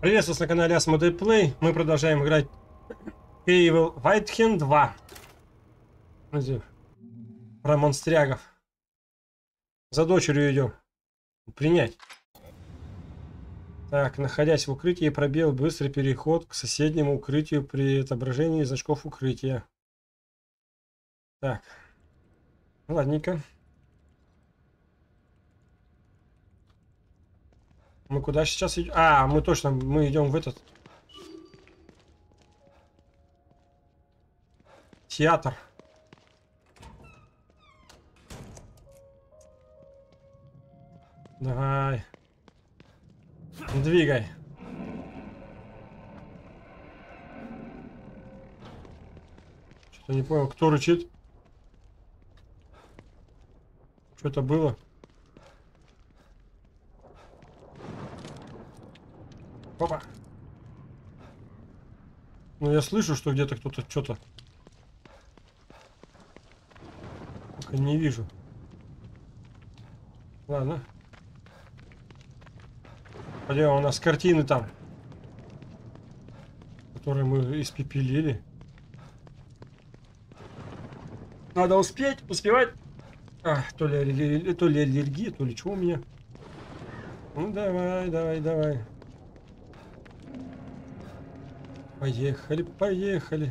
Приветствую вас на канале Asmodee Play. Мы продолжаем играть Fable Whitehill 2. Про монстрягов. За дочерью идем. Принять. Так, находясь в укрытии, пробел быстрый переход к соседнему укрытию при отображении значков укрытия. Так. Ладненько. Мы куда сейчас идем? А, мы точно, мы идем в этот театр. Давай. Двигай. Что-то не понял, кто рычит? Что-то было? Опа. Ну, я слышу, что где-то кто-то что-то. Только не вижу. Ладно. Пойдем, у нас картины там, которые мы испепелили. Надо успевать. То ли аллергия, то ли что у меня. Ну, давай. Поехали.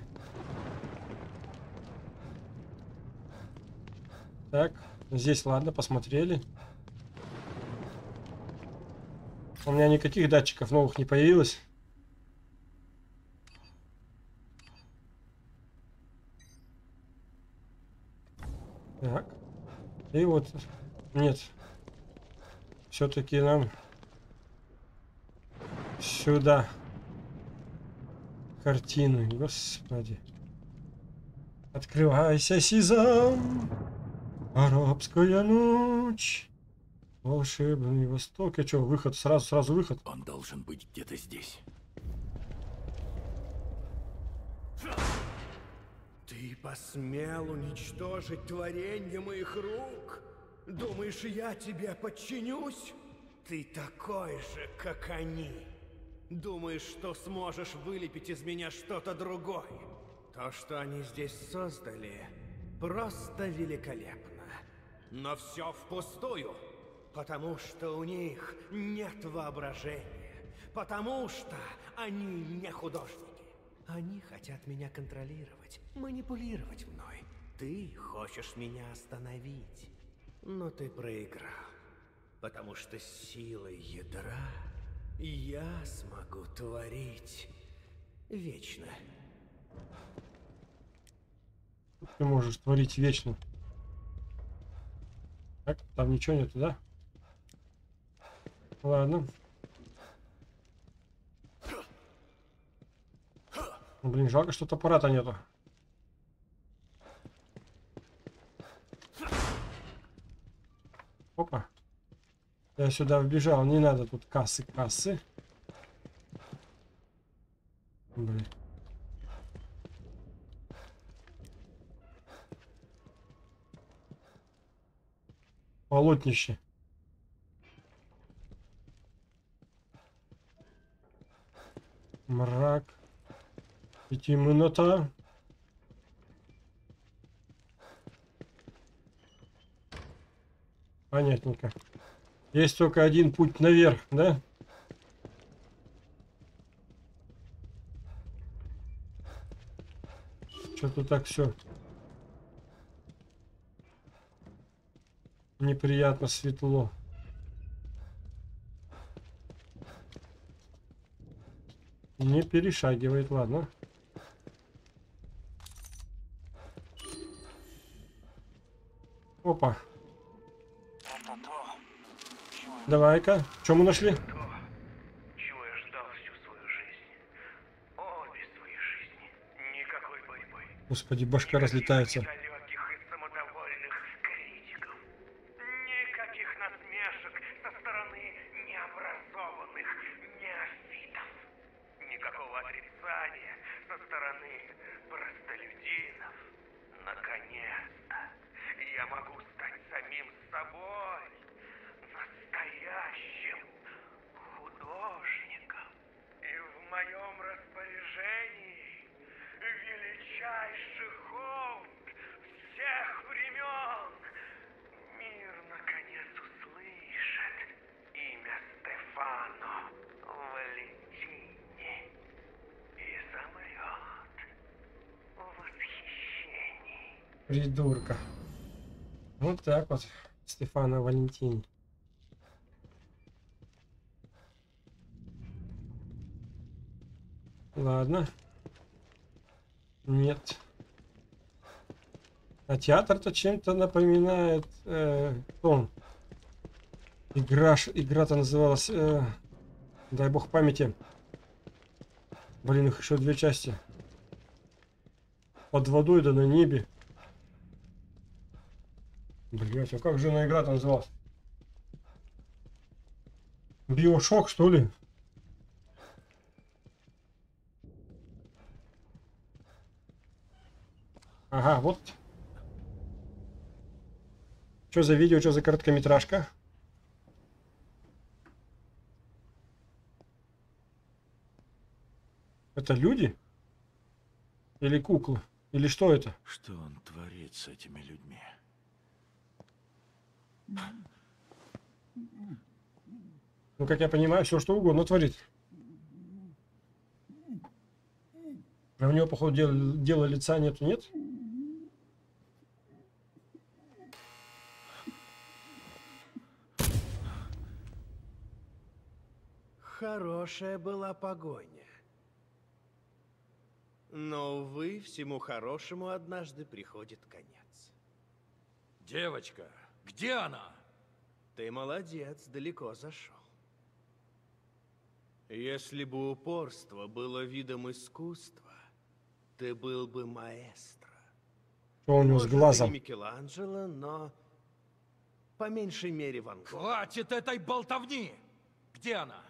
Так, здесь, ладно, посмотрели. У меня никаких датчиков новых не появилось. Так. И вот, нет. Все-таки нам сюда. Картины, господи. Открывайся, Сезам. Арабская ночь. Волшебный Восток. А что, выход? Сразу выход? Он должен быть где-то здесь. Ты посмел уничтожить творение моих рук? Думаешь, я тебе подчинюсь? Ты такой же, как они. Думаешь, что сможешь вылепить из меня что-то другое? То, что они здесь создали, просто великолепно. Но все впустую, потому что у них нет воображения, потому что они не художники. Они хотят меня контролировать, манипулировать мной. Ты хочешь меня остановить, но ты проиграл, потому что силой ядра я смогу творить вечно. Ты можешь творить вечно. Так, там ничего нету, да? Ладно. Ну, блин, жалко, что топора-то нету. Опа. Я сюда вбежал. Не надо тут кассы. Блин. Полотнище. Мрак. И темнота. Понятненько. Есть только один путь наверх, да? Что-то так все неприятно светло. Не перешагивает, ладно. Опа. Давай-ка. Что мы нашли? Чего я ждал всю свою жизнь. Обе свои жизни. Никакой борьбы. Господи, башка разлетается. Далеких и самодовольных критиков. Никаких насмешек со стороны необразованных неофитов. Никакого отрицания со стороны простолюдинов. Наконец-то я могу стать самим собой. Настоящим художником. величайший холод всех времен. Мир наконец услышит имя Стефано Валентини и замрет в восхищении. Придурка. Вот так вот. Стефано Валентини. Ладно. Нет. А театр-то чем-то напоминает... кто он? Игра-то называлась... дай бог памяти. Блин, их еще 2 части. Под водой да на небе. Блять, а как же она игра-то называлась? Биошок, что ли? Ага, вот. Что за видео, что за короткометражка? Это люди? Или куклы? Или что это? Что он творит с этими людьми? Ну, как я понимаю, все что угодно творит. А у него, походу, дела лица нету, нет? Хорошая была погоня. Но, увы, всему хорошему однажды приходит конец. Девочка, где она? Ты молодец, далеко зашел. Если бы упорство было видом искусства, ты был бы маэстро. Что у него с Может, и глазом? не Микеланджело, но по меньшей мере Ван Гог. Хватит этой болтовни! Где она?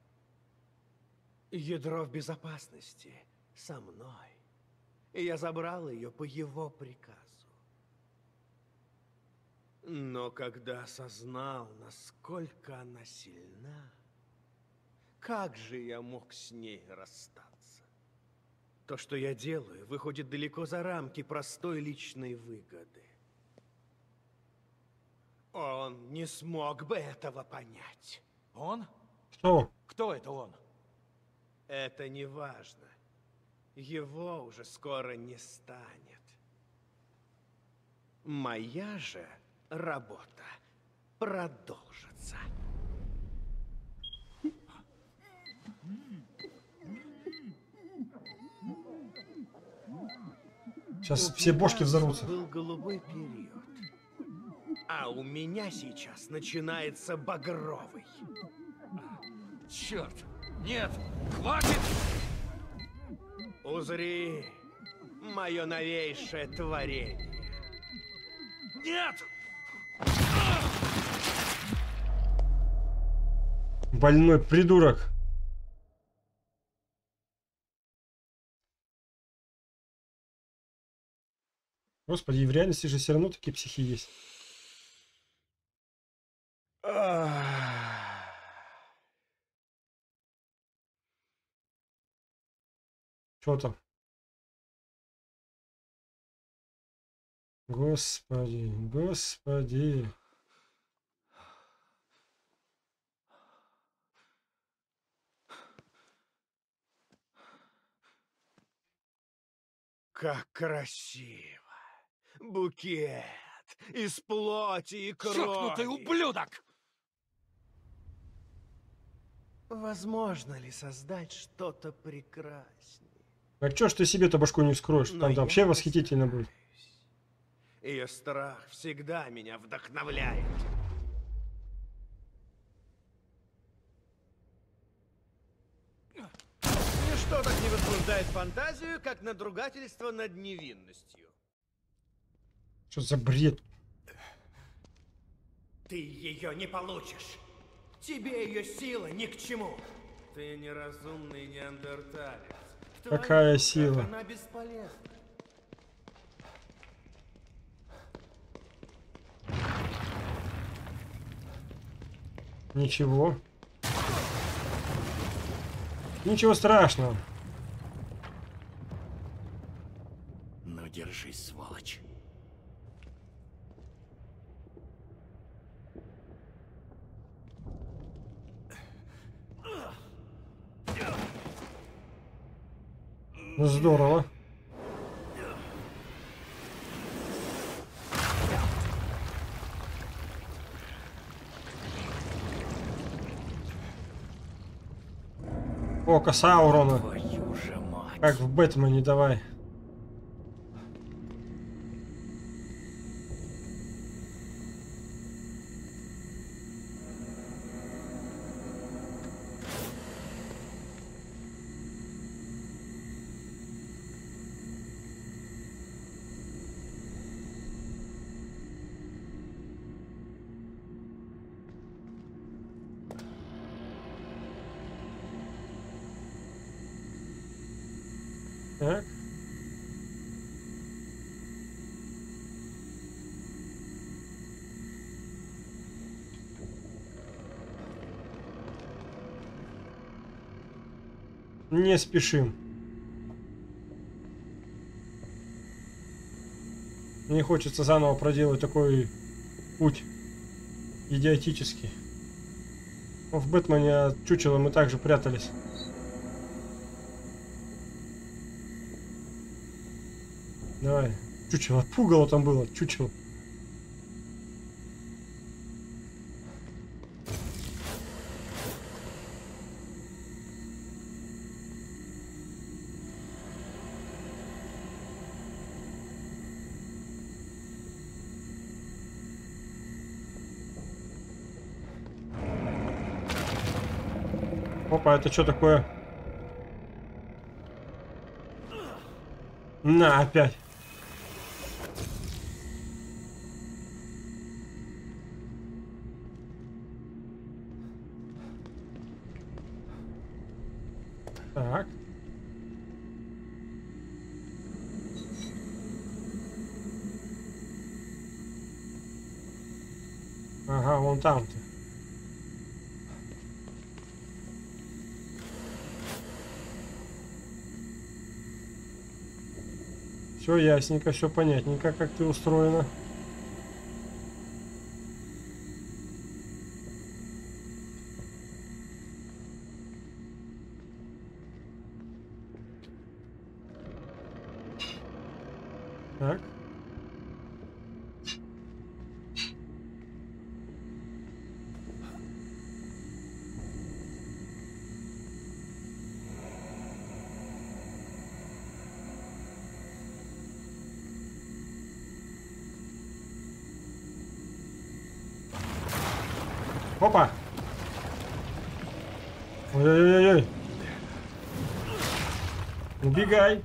Ядро в безопасности со мной. И я забрал ее по его приказу. Но когда осознал, насколько она сильна, как же я мог с ней расстаться? То, что я делаю, выходит далеко за рамки простой личной выгоды. Он не смог бы этого понять. Он? Что? Кто это он? Это не важно. Его уже скоро не станет. Моя же работа продолжится. Сейчас все бошки взорвутся. Был голубой период. А у меня сейчас начинается багровый. Черт! Нет! Хватит! Узри мое новейшее творение. Нет! Больной придурок. Господи, и в реальности же все равно такие психи есть. Что там? Господи, господи. Как красиво! Букет из плоти и крови. Чокнутый ублюдок! Возможно ли создать что-то прекраснее? А чё ж ты себе-то башку не вскроешь? Но Там я вообще восхитительно будет. постараюсь. Ее страх всегда меня вдохновляет. Ничто так не возбуждает фантазию, как надругательство над невинностью. Что за бред? Ты ее не получишь. Тебе ее сила ни к чему. Ты неразумный неандерталец. В твоих Какая руках сила? Она бесполезна. Ничего. Ничего страшного. Ну, держись, сволочь. Ну, здорово. О, коса урона. Твою же мать. Как в Бэтмене, давай. Так. Не спешим. Не хочется заново проделать такой путь идиотический. Но в Бэтмене от чучела мы также прятались. Давай. Чучело. Пугало там было. Чучело. Опа, это что такое? На, опять. Так. Ага, вон там-то. Все ясненько, все понятненько, как ты устроена. Так. Опа! Ой-ой-ой-ой! Убегай!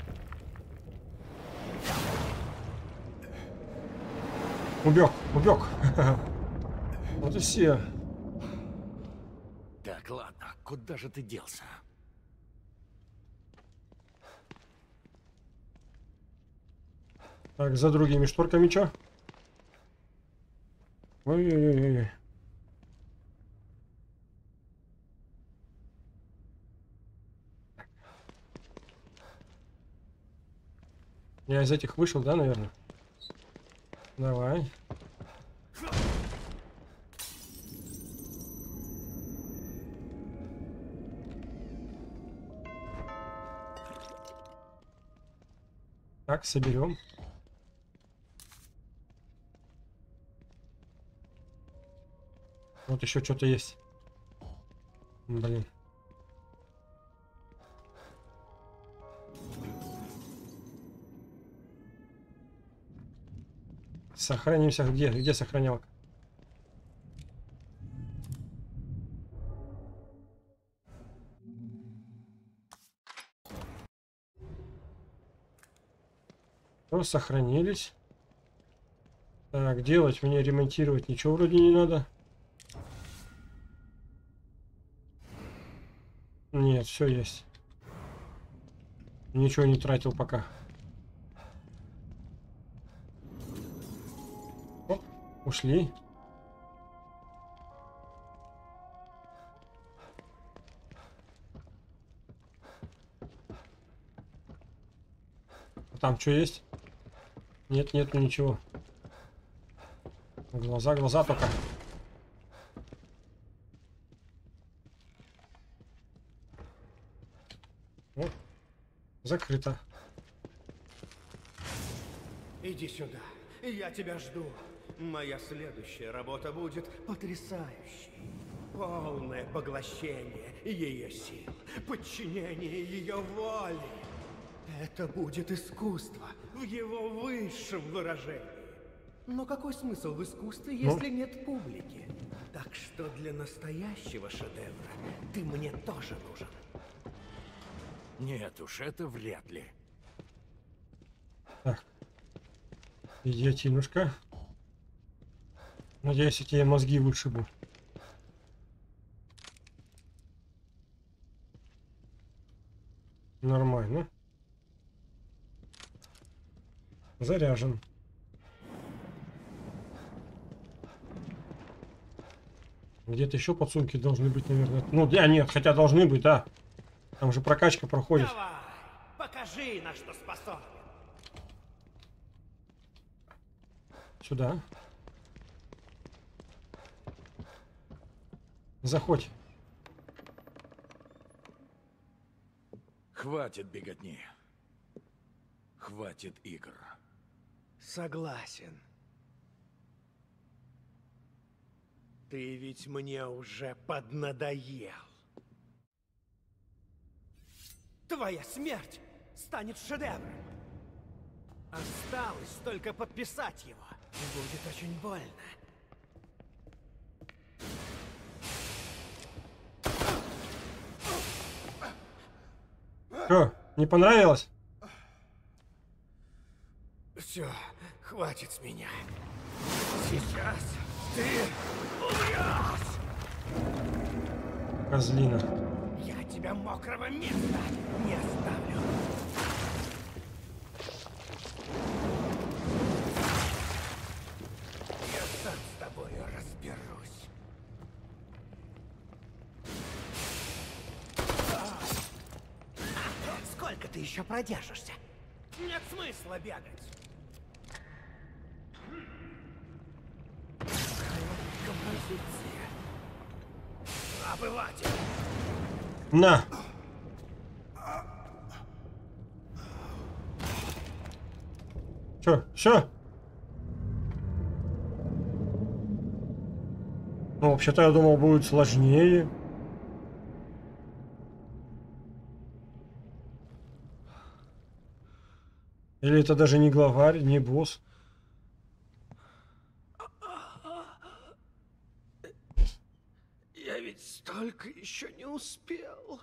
Убег, убег! Вот и все. Так, ладно, куда же ты делся? Так, за другими шторками что? Ой-ой-ой-ой. Я из этих вышел, да, наверное? Давай. Так, соберем. Вот еще что-то есть. Блин. Сохранимся. Где? Где сохранялка? Ну, сохранились. Так, делать мне, ремонтировать ничего вроде не надо. Нет, все есть. Ничего не тратил пока. Оп, ушли. Там что есть? Нет, нет, ну ничего. Глаза, глаза только. Вот. Закрыто. Иди сюда. Я тебя жду. Моя следующая работа будет потрясающей. Полное поглощение ее сил, подчинение ее воли. Это будет искусство в его высшем выражении. Но какой смысл в искусстве, если нет публики? Так что для настоящего шедевра ты мне тоже нужен. Нет уж, это вряд ли. Так. Идиотинушка. Надеюсь, я тебе мозги вышибу. Нормально. Заряжен. Где-то еще подсумки должны быть, наверное. Ну, да, нет, хотя должны быть, да. Там же прокачка проходит. Давай, покажи, на что способен. Сюда. Заходь. Хватит беготни. Хватит игр. Согласен. Ты ведь мне уже поднадоел. Твоя смерть станет шедевром. Осталось только подписать его. Будет очень больно. Что, не понравилось? Все, хватит с меня. Сейчас ты умрешь. Козлина. Я тебя мокрого места не оставлю. Я сам с тобою разберусь. Сколько ты еще продержишься? Нет смысла бегать. Композиция. Обыватель. На. Чё? Все? Ну, вообще-то я думал, будет сложнее. Или это даже не главарь, не босс? Я ведь столько еще не успел.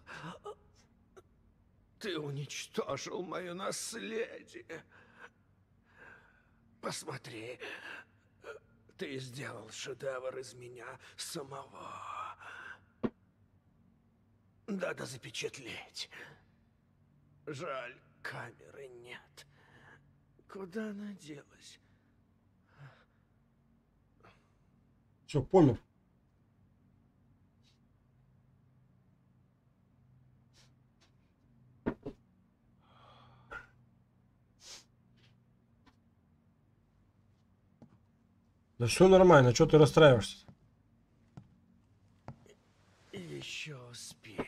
Ты уничтожил мое наследие. Посмотри, ты сделал шедевр из меня самого. Надо запечатлеть. Жаль, камеры нет. Куда она делась? Все, помер. Да все нормально, что ты расстраиваешься? Еще успею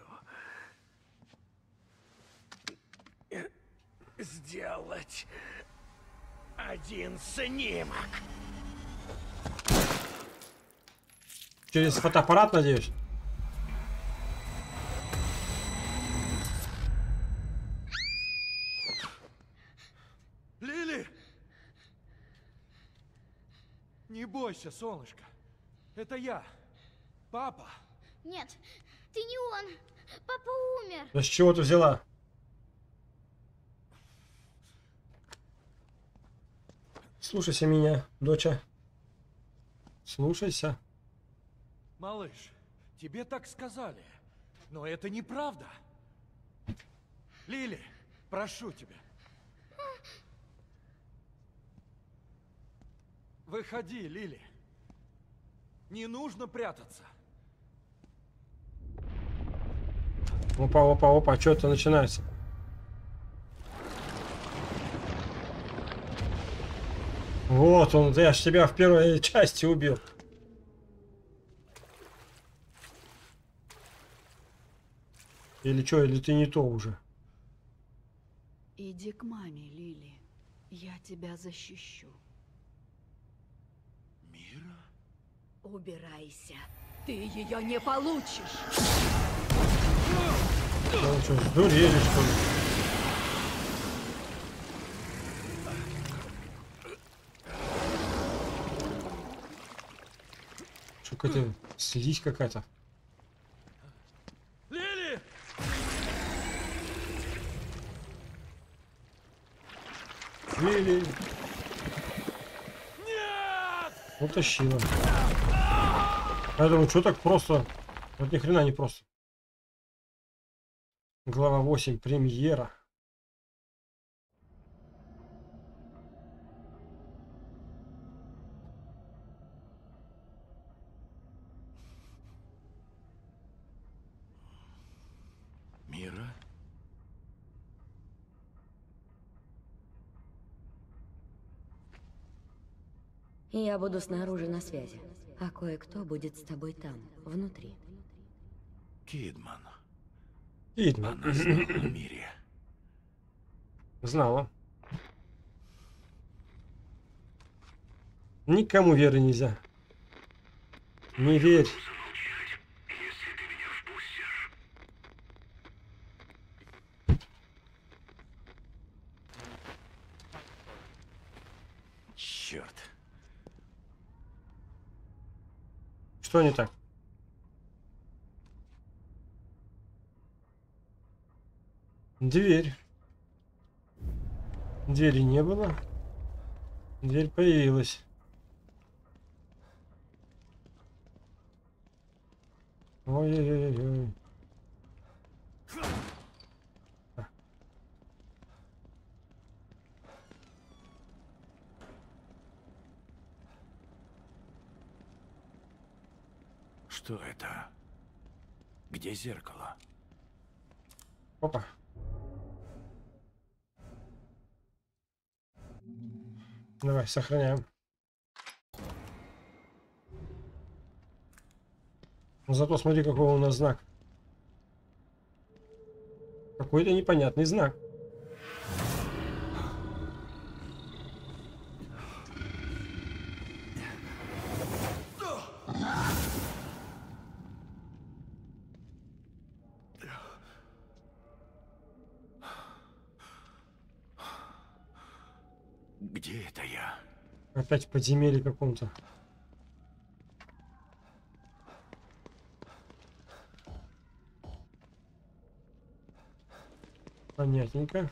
сделать один снимок. Через фотоаппарат, надеюсь? Лили! Не бойся, солнышко. Это я. Папа. Нет, ты не он. Папа умер. Да с чего ты взяла? Слушайся меня, доча. Слушайся. Малыш, тебе так сказали. Но это неправда. Лили, прошу тебя. Выходи, Лили. Не нужно прятаться. Опа, опа, опа, что это начинается? Вот он, я ж тебя в первой части убил. Или что, или ты не то уже? Иди к маме, Лили. Я тебя защищу. Мира? Убирайся. Ты ее не получишь. Ну что, сдурели, что ли? Что какая-то слизь какая-то. Лили! Лили. Нет! Утащила. Я думаю, что так просто? Вот ни хрена не просто. Глава 8. Премьера. Мира? Я буду снаружи на связи, а кое-кто будет с тобой там, внутри. Кидман. Видно. Она знала о мире. Знала. Никому веры нельзя. Не верь. Черт. Что не так? Дверь. Двери не было. Дверь появилась. Ой-ой-ой-ой. Что это? Где зеркало? Опа. Давай, сохраняем. Но зато смотри, какой у нас знак. Какой-то непонятный знак. Где это я? Опять в подземелье каком-то. Понятненько.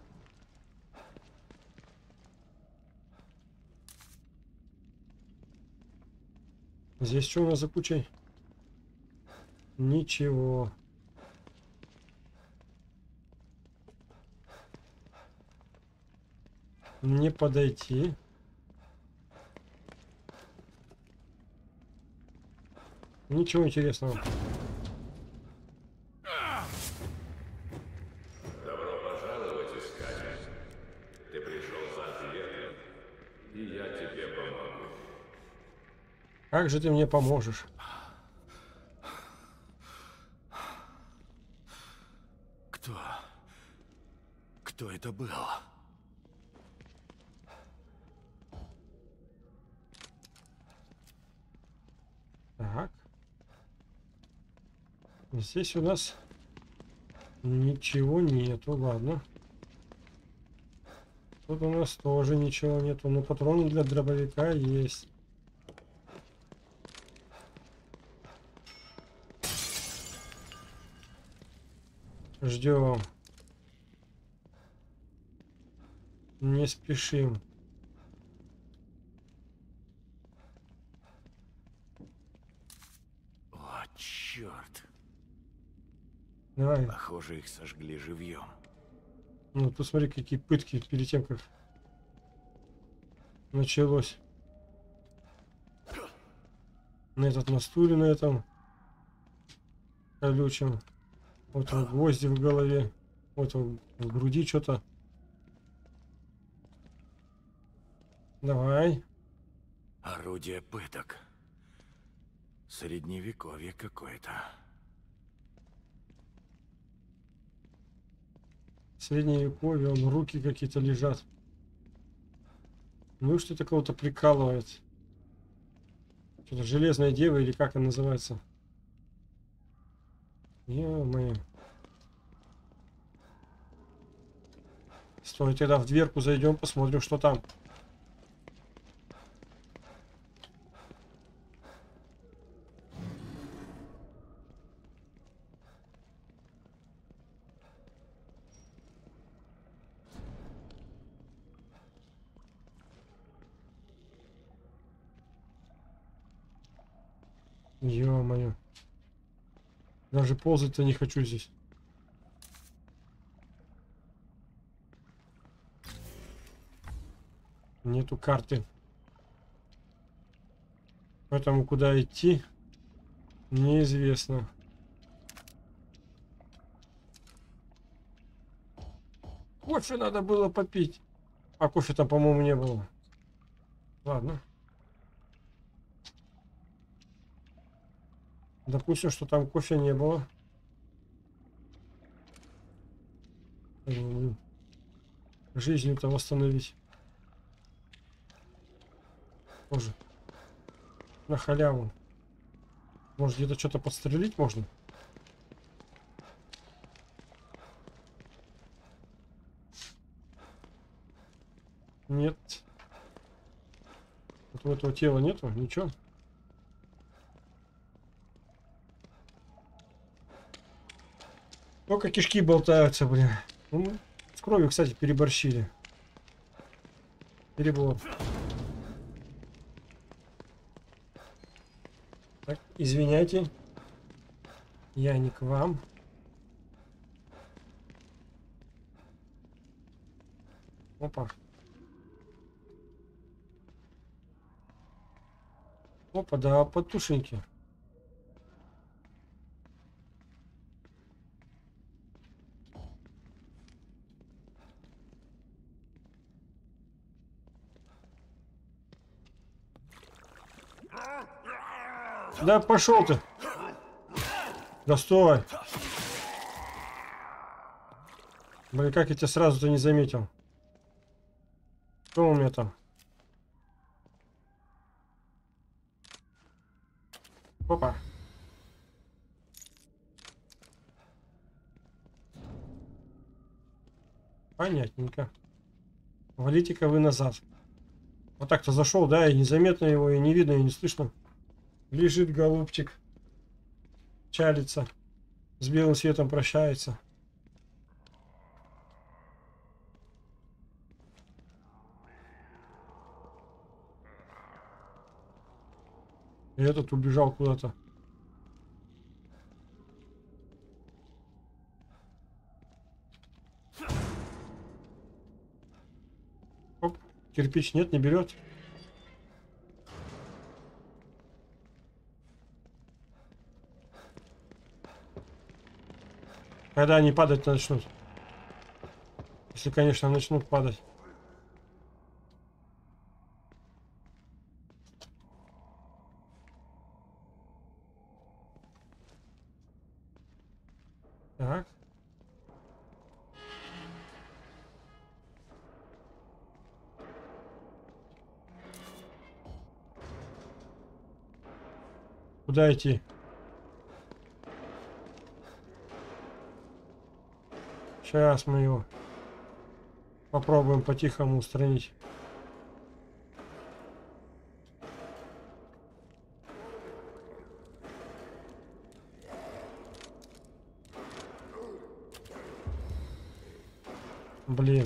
Здесь что у нас за кучей? Ничего. Не подойти. Ничего интересного. Как же ты мне поможешь? Кто? Кто это был? Так. Здесь у нас ничего нету, ладно. Тут у нас тоже ничего нету, но патроны для дробовика есть. Ждем. Не спешим. О, черт. Давай. Похоже, их сожгли живьем. Ну, тут смотри, какие пытки перед тем, как началось. На на стуле, на этом колючем. Вот он, гвозди в голове. Вот он, в груди что-то. Давай. Орудие пыток. Средневековье какое-то. Средневековье, вон руки какие-то лежат. Ну что это кого-то прикалывает? Что-то железная дева или как она называется? Ё-моё. Стой, тогда в дверку зайдем, посмотрим, что там. Ё-моё. Даже ползать-то не хочу здесь. Нету карты. Поэтому куда идти, неизвестно. Кофе надо было попить. А кофе там, по-моему, не было. Ладно. Допустим, что там кофе не было. Жизнью-то восстановить. Тоже. На халяву. Может, где-то что-то подстрелить можно? Нет. Вот у этого тела нету, ничего. Только кишки болтаются, блин. Ну, с кровью, кстати, переборщили. Перебор. Так, извиняйте. Я не к вам. Опа. Опа, да, подтушеньки. Да пошел ты. Да стой. Блин, как я тебя сразу-то не заметил. Что у меня там? Опа. Понятненько. Валите-ка вы назад. Вот так-то зашел, да, и незаметно его, и не видно, и не слышно. Лежит голубчик. Чалится. С белым светом прощается. И этот убежал куда-то. Оп, кирпич нет, не берет. Когда они падать начнут? Если, конечно, начнут падать. Так. Куда идти? Сейчас мы его попробуем по-тихому устранить. Блин.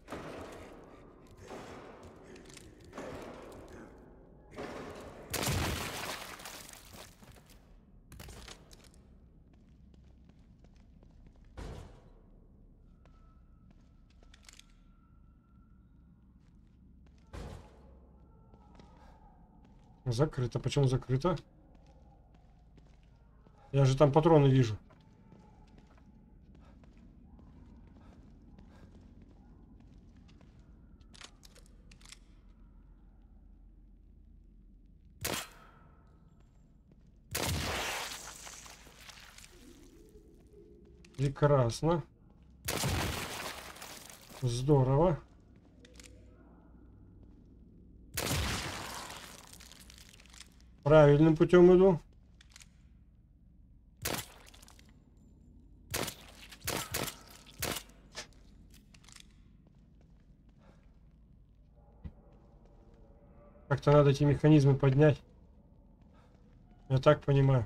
Закрыто. Почему закрыто? Я же там патроны вижу. Прекрасно. Здорово. Правильным путем иду. Как-то надо эти механизмы поднять. Я так понимаю.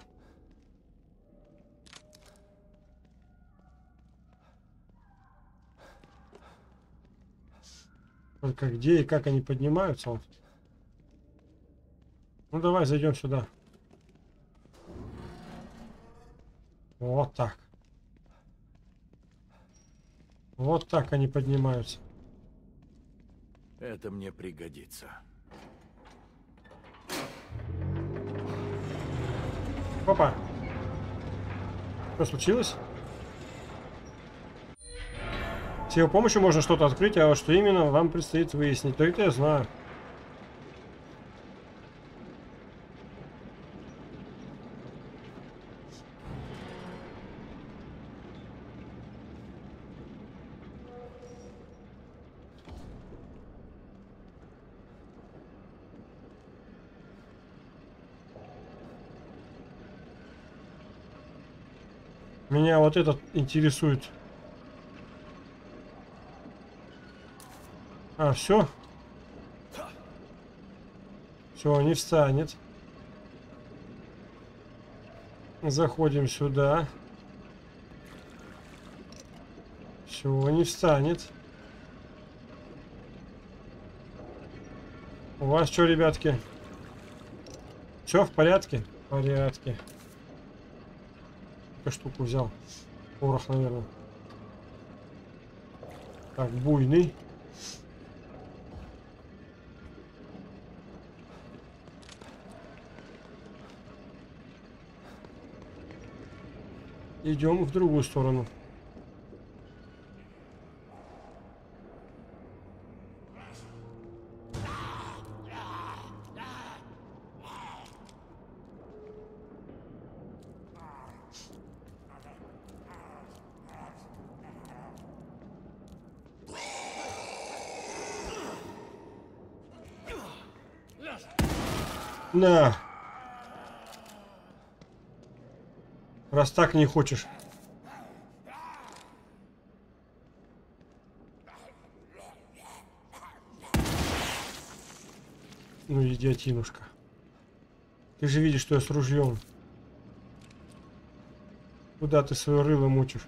Только где и как они поднимаются? Вот. Ну давай зайдем сюда. Вот так. Вот так они поднимаются. Это мне пригодится. Опа. Что случилось? С его помощью можно что-то открыть, а вот что именно, вам предстоит выяснить. То это я знаю. Меня вот этот интересует. А, все? Все, не встанет. Заходим сюда. Все, не встанет. У вас что, ребятки? Все в порядке? В порядке. Какую штуку взял? Порох, наверное. Так, буйный. Идем в другую сторону. На. Раз так не хочешь. Ну, идиотинушка. Ты же видишь, что я с ружьем. Куда ты свое рыло мучишь?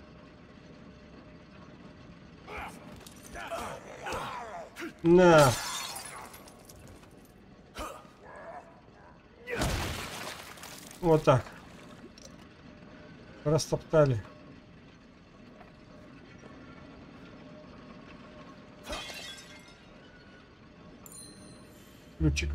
На. Вот так. Растоптали. Ключик.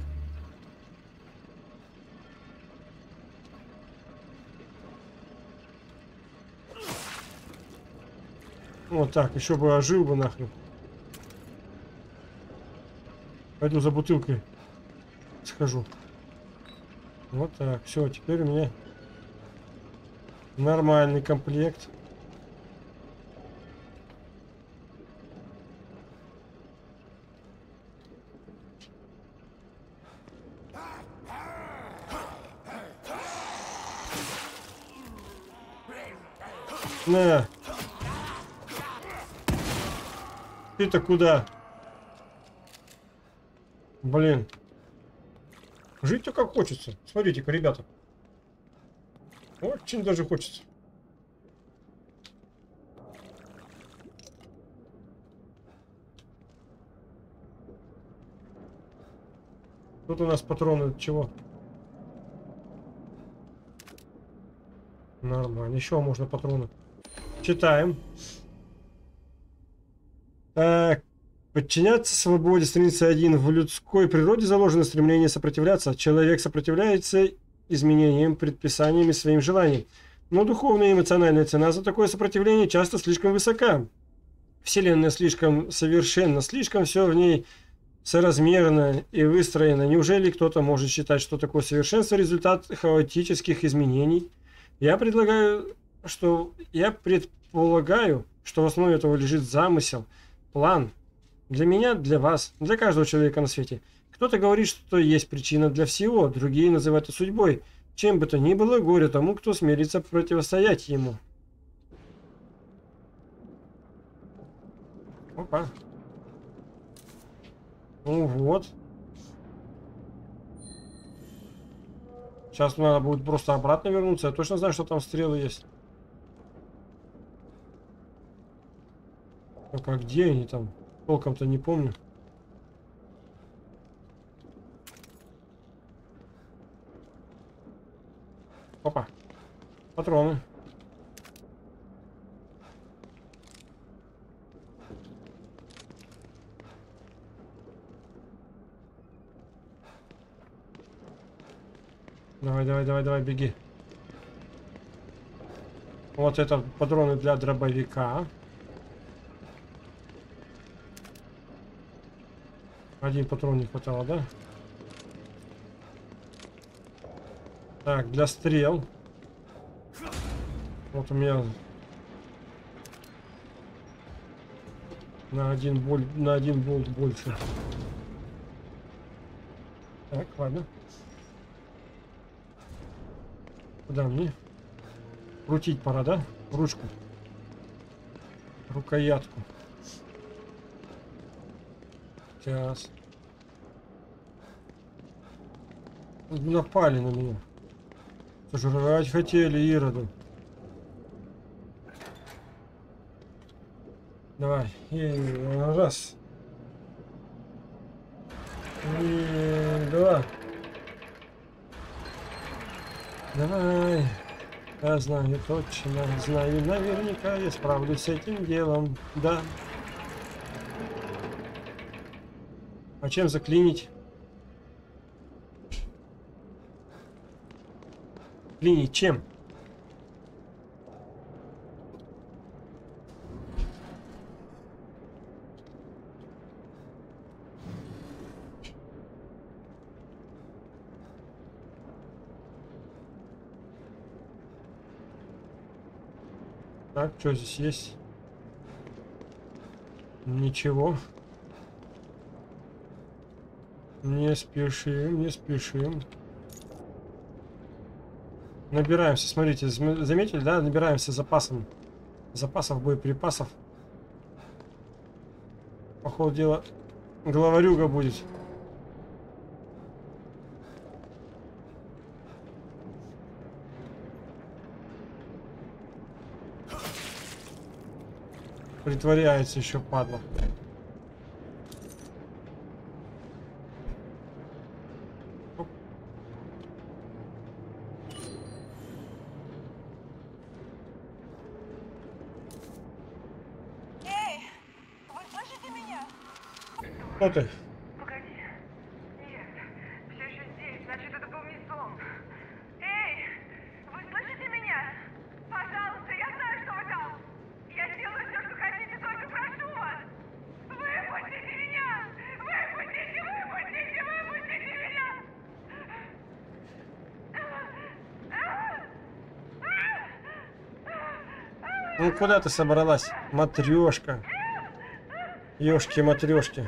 Вот так. Еще бы ожил бы нахрен. Пойду за бутылкой схожу. Вот так. Все, теперь у меня нормальный комплект. На. Ты-то куда? Блин. Жить-то как хочется. Смотрите-ка, ребята. Очень даже хочется. Тут у нас патроны от чего? Нормально. Еще можно патроны. Читаем. Так. Подчиняться свободе. Страница 1. В людской природе заложено стремление сопротивляться. Человек сопротивляется изменениям, предписаниям и своим желаниям. Но духовная и эмоциональная цена за такое сопротивление часто слишком высока. Вселенная слишком совершенна, слишком все в ней соразмерно и выстроено. Неужели кто-то может считать, что такое совершенство — результат хаотических изменений? Я предлагаю что я предполагаю, что в основе этого лежит замысел, план. Для меня, для вас, для каждого человека на свете. Кто-то говорит, что есть причина для всего, другие называют это судьбой. Чем бы то ни было, горе тому, кто смирится противостоять ему. Опа. Ну вот. Сейчас надо будет просто обратно вернуться. Я точно знаю, что там стрелы есть. Только где они там? Толком-то не помню. Опа. Патроны. Давай, беги. Вот это патроны для дробовика. Один патрон не хватало, да? Так, для стрел. Вот у меня на один болт больше. Так, ладно. Куда мне? Крутить пора, да? Ручку. Рукоятку. Сейчас. Напали на меня. Сожрать хотели ироды. Давай. И раз. И два. Давай. Я знаю точно, знаю наверняка, я справлюсь с этим делом. Да. А чем заклинить? Клинить чем? Так, что здесь есть? Ничего. Не спешим, не спешим. Набираемся, смотрите, заметили, да? Набираемся запасом. Запасов, боеприпасов. По ходу дела, главарюга будет. Притворяется еще, падла. Эй, вы слышите меня? Кто ты? Погоди. Нет, все еще здесь, значит, это был не сон. Эй, вы слышите меня? Пожалуйста, я знаю, что вы там. Я сделаю все, что хотите, только прошу вас. Выпустите меня! Выпустите, выпустите, выпустите меня! Ну куда ты собралась, матрешка? Ёшки-матрешки.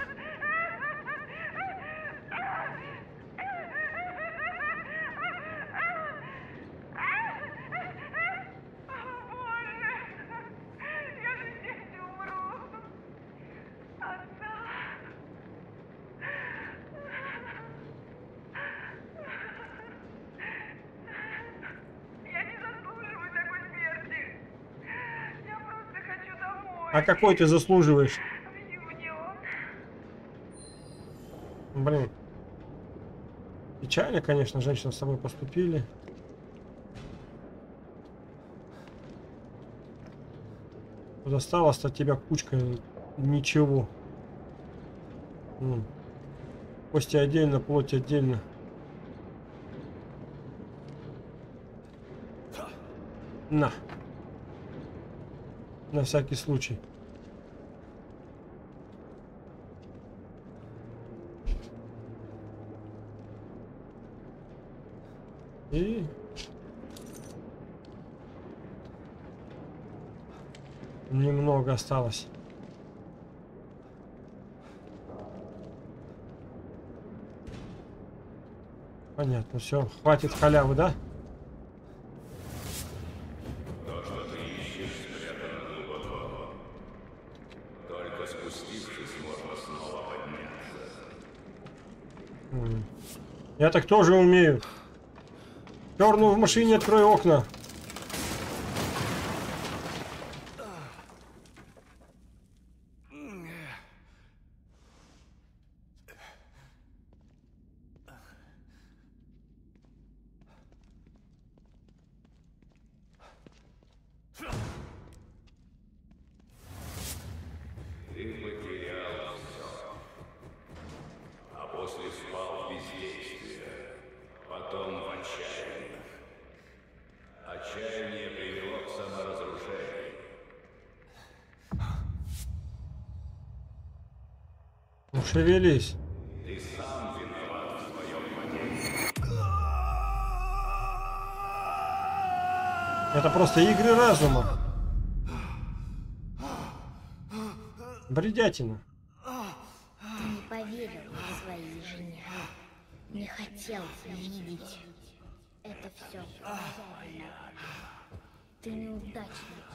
А какой ты заслуживаешь? Блин. Печально, конечно, женщины с тобой поступили. Досталось от тебя кучка ничего. Кости отдельно, плоть отдельно. На. На всякий случай. И Немного осталось. Понятно, все. Хватит халявы, да? То, что ты ищешь, спрятано глубоко. Только спустившись, можно снова подняться. Я так тоже умею. Черную в машине, открой окна. Ты потерял все, а после впал в бездействие, потом в отчаяние. Отчаяние привело к саморазрушению. Ну, шевелись. Ты сам виноват в своем падении. Это просто игры разума. Бредятина. Ты не поверил своей жене. Не хотел видеть. Это все твоя вина. Ты неудачник.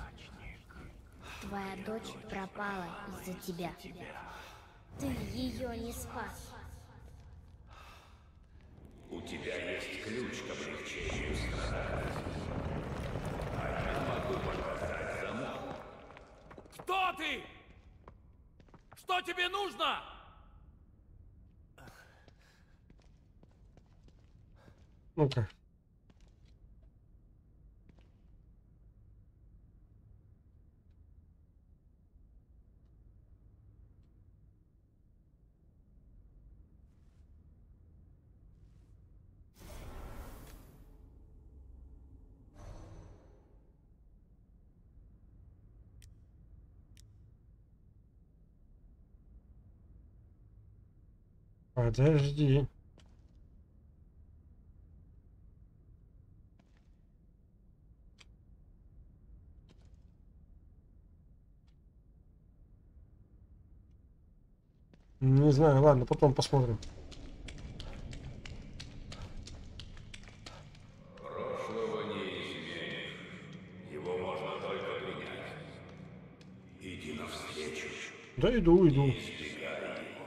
Твоя дочь пропала из-за тебя. Ты ее не спас. У тебя есть ключ к облегчению страданий. А я могу показать замок. Кто ты? Что тебе нужно? Ну-ка. Подожди. Не знаю, ладно, потом посмотрим. Прошлого не изменишь. Его можно только принять. Иди навстречу. Да иду, иду. Избегай его.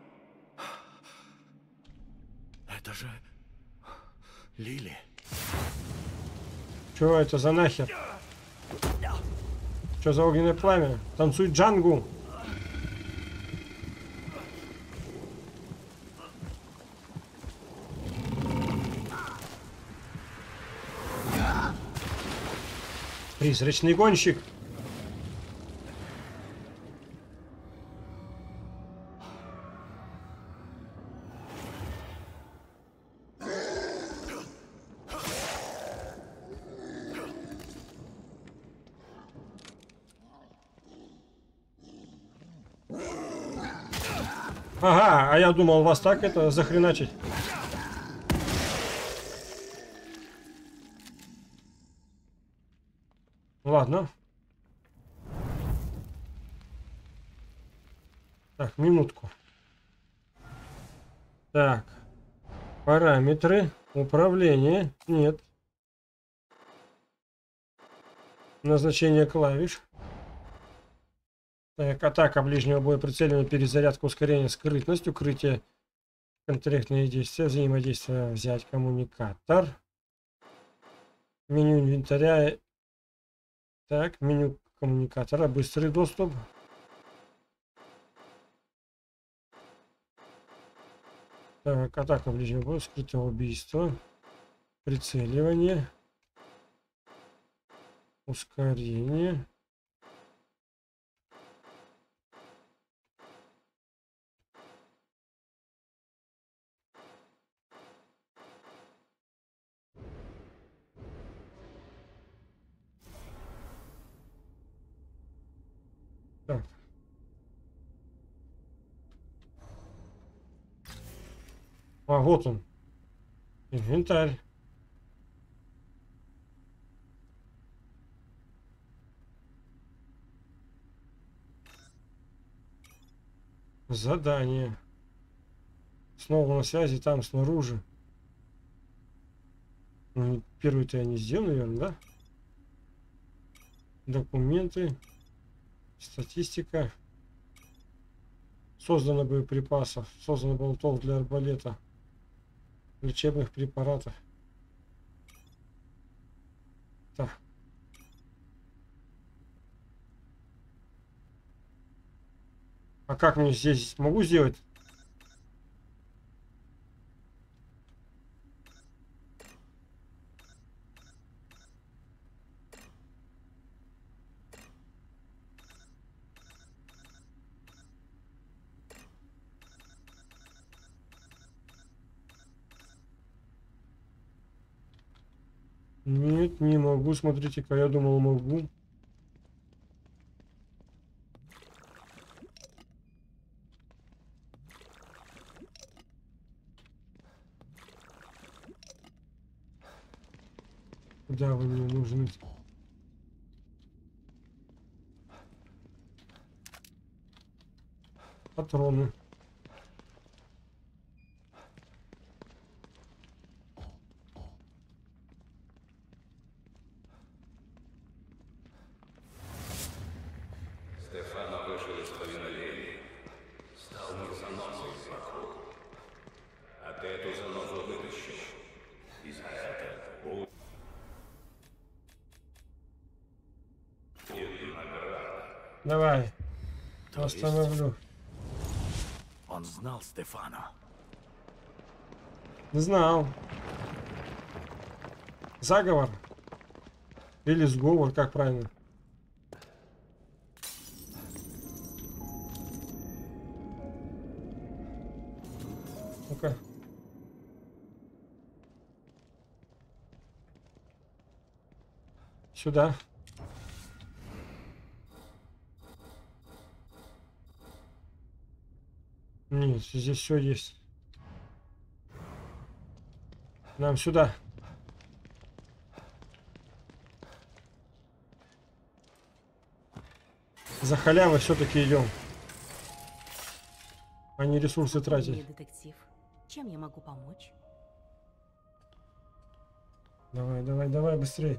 Это же Лили. Чё это за нахер? Чё за огненное пламя? Танцуй джангу. Призрачный гонщик. Ага, а я думал, вас так это захреначить. Ладно. Так, минутку. Так. Параметры. Управление. Нет. Назначение клавиш. Так, атака ближнего боя, прицеливание, перезарядка, ускорение, скрытность, укрытие, контрактные действия, взаимодействие, взять коммуникатор. Меню инвентаря. Так, меню коммуникатора, быстрый доступ. Так, атака ближнего боя, скрытое убийство, прицеливание, ускорение. Так. А, вот он. Инвентарь. Задание. Снова на связи там снаружи. Ну, первый-то я не сделал, наверное, да? Документы. Статистика. Создано боеприпасов. Создано болтов для арбалета. Лечебных препаратов. Так. А как мне здесь могу сделать? Нет, не могу. Смотрите-ка, я думал, могу. Куда вы мне нужны? Патроны. Стефано вышел из повиновения. Стал занозой вокруг. А ты эту занозу вытащил. И за это будет награда. Давай. То есть Остановлю. он знал Стефано. Знал. Заговор. Или сговор, как правильно? Ну-ка. Сюда. Нет, здесь все есть. Нам сюда. За халявой все-таки идем. А не ресурсы тратить. Детектив. Чем я могу помочь? Давай, давай, давай, быстрей.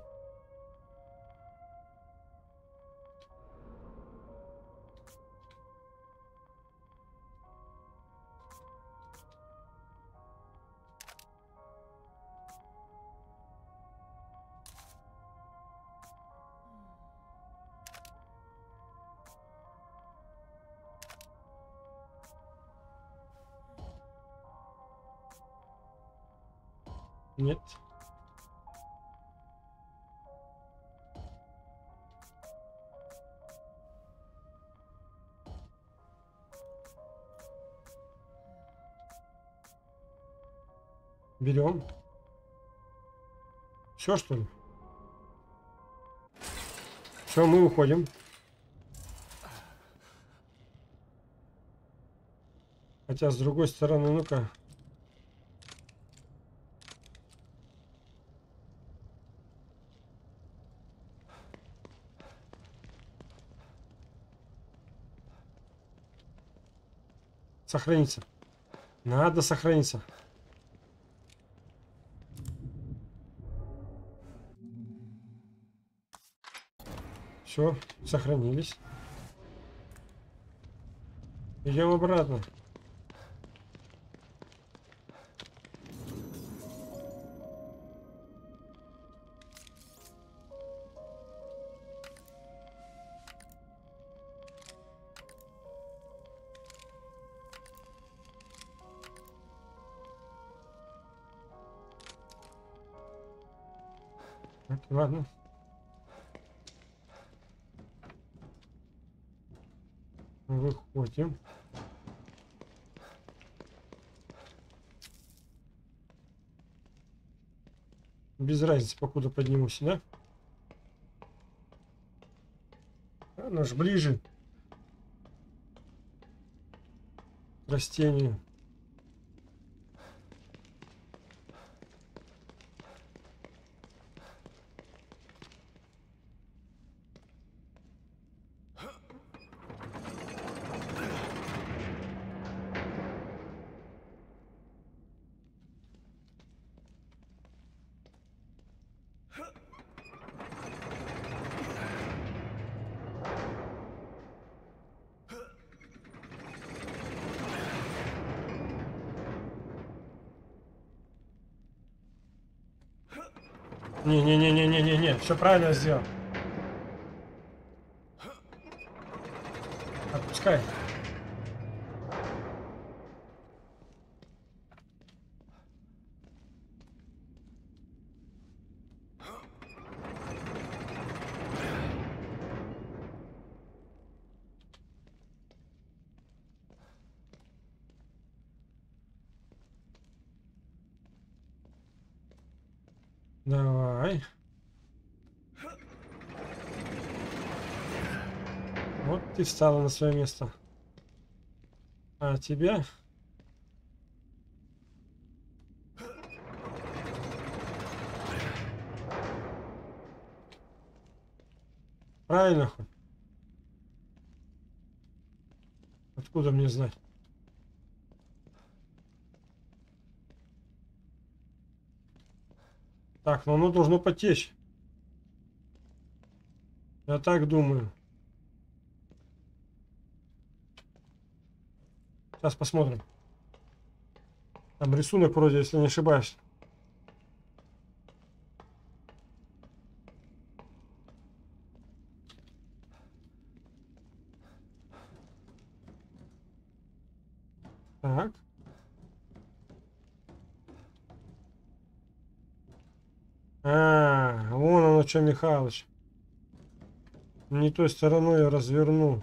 Нет. Берем. Все, что ли? Все, мы уходим. Хотя, с другой стороны, ну-ка. Сохраниться. Надо сохраниться. Все, сохранились. Идем обратно. Так, ладно. Выходим. Без разницы, покуда поднимусь, да? Оно ж ближе к растению. Не-не-не-не-не-не-не. Все правильно сделал. Отпускай. Давай. Вот ты встала на свое место. А тебя? Правильно хоть? Откуда мне знать? Так, ну оно должно потечь. Я так думаю. Сейчас посмотрим. Там рисунок вроде, если не ошибаюсь. Так. А, вон оно что, Михалыч. Не той стороной я развернул.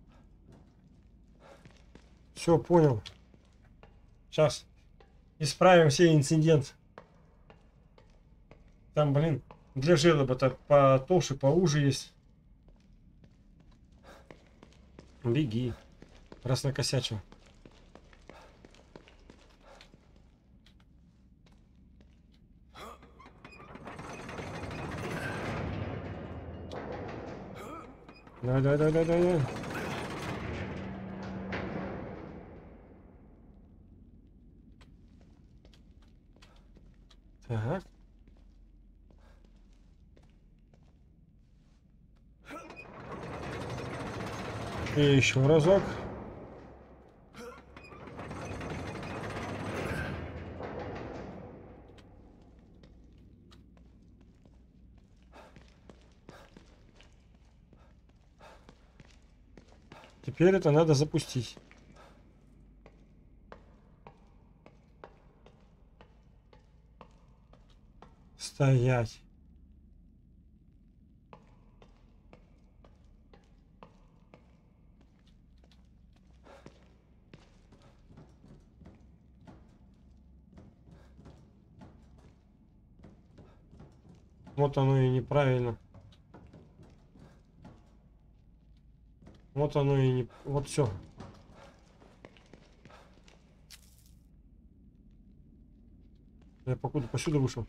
Все, понял. Сейчас исправим все инцидент. Там, блин, для желоба-то потолще, поуже есть. Беги, раз накосячил. Давай. Так. И еще разок. Теперь это надо запустить. Стоять. Вот оно и неправильно. Вот оно и не... Вот все. Я покуда посюда вышел.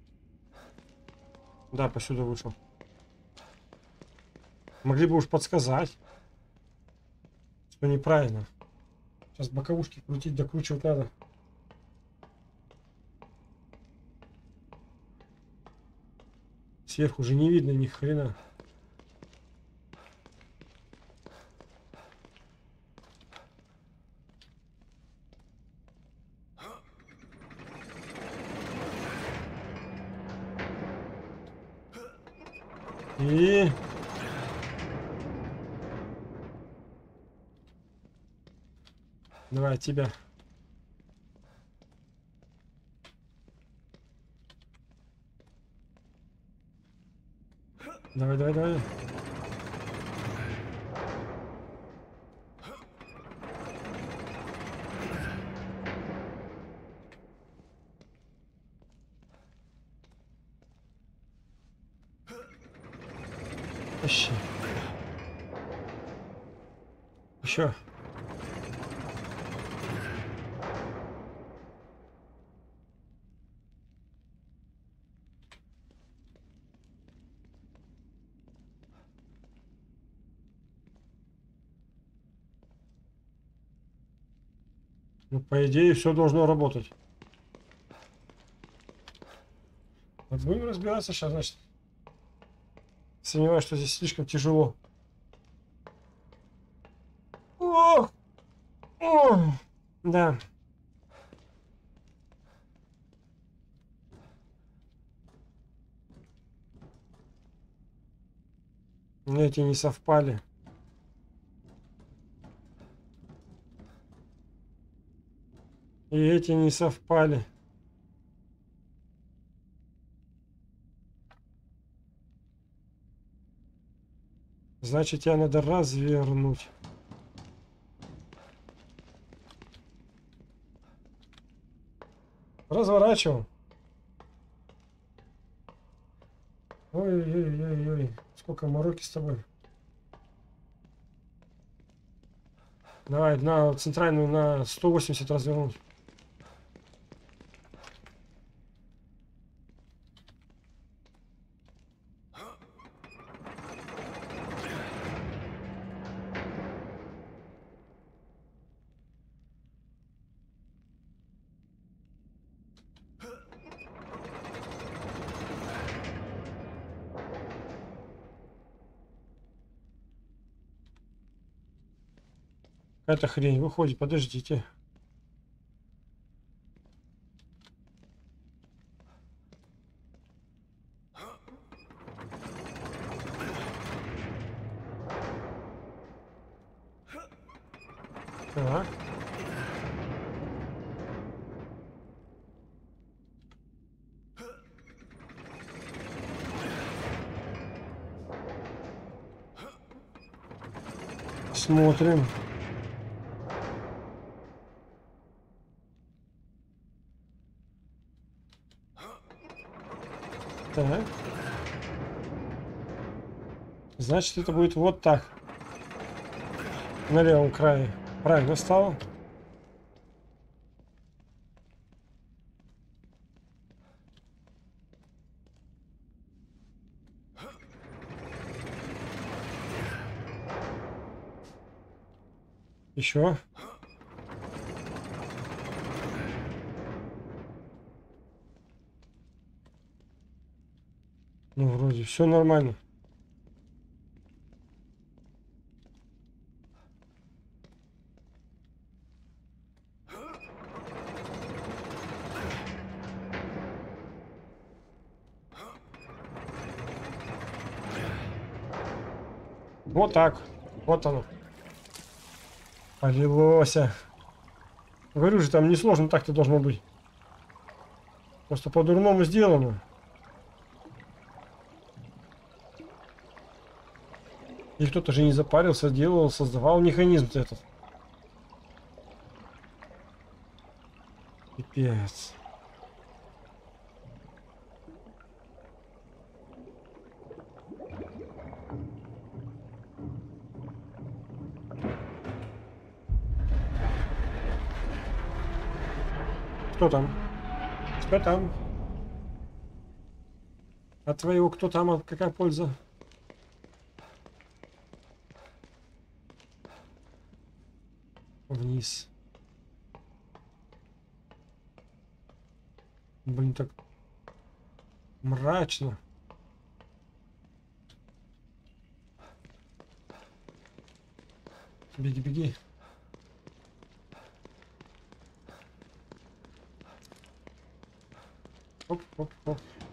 Да, посюда вышел. Могли бы уж подсказать, что неправильно. Сейчас боковушки крутить, докручивать надо. Сверху уже не видно ни хрена. И... Давай тебя. Давай. Еще. Ну, по идее, все должно работать. Вот будем разбираться сейчас, значит. Сомневаюсь, что здесь слишком тяжело. Ох! Ох! Да. Эти не совпали. И эти не совпали. Значит, тебя надо развернуть. Разворачиваем. Ой-ой-ой-ой. Сколько мороки с тобой. Давай на центральную на 180 развернуть. Какая-то хрень выходит, подождите. Так. Смотрим. Так. Значит, это будет вот так. На левом крае. Правильно стало. Еще. Ну, вроде все нормально. Вот так. Вот оно. Полилось. Говорю же, там несложно так-то должно быть. Просто по-дурному сделано. И кто-то же не запарился, делал, создавал механизм-то этот. Пипец. Кто там? Кто там? От твоего кто там? А какая польза? Вниз. Блин, так мрачно. Беги, беги. Оп, оп, оп.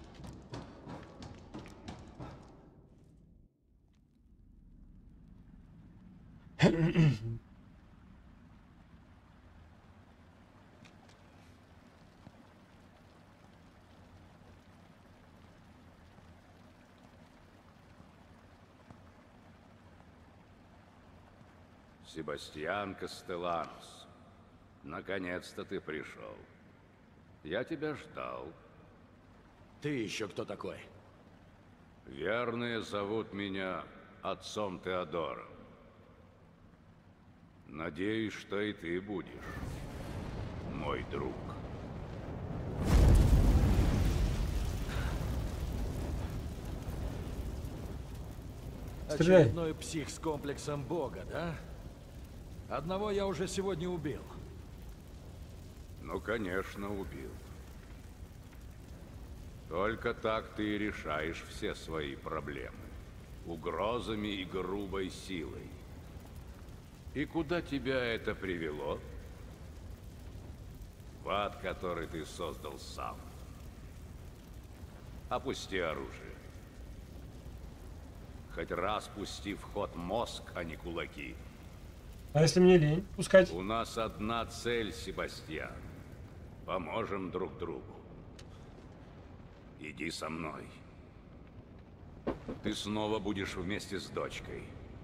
Себастьян Кастеланос, наконец-то ты пришел. Я тебя ждал. Ты еще кто такой? Верные зовут меня отцом Теодором. Надеюсь, что и ты будешь мой друг. Стреляй. Очередной псих с комплексом бога, да? Одного я уже сегодня убил. Ну, конечно, убил. Только так ты и решаешь все свои проблемы. Угрозами и грубой силой. И куда тебя это привело? В ад, который ты создал сам. Опусти оружие. Хоть раз пусти в ход мозг, а не кулаки. А если мне лень пускать? У нас одна цель, Себастьян. Поможем друг другу. Иди со мной. Ты снова будешь вместе с дочкой.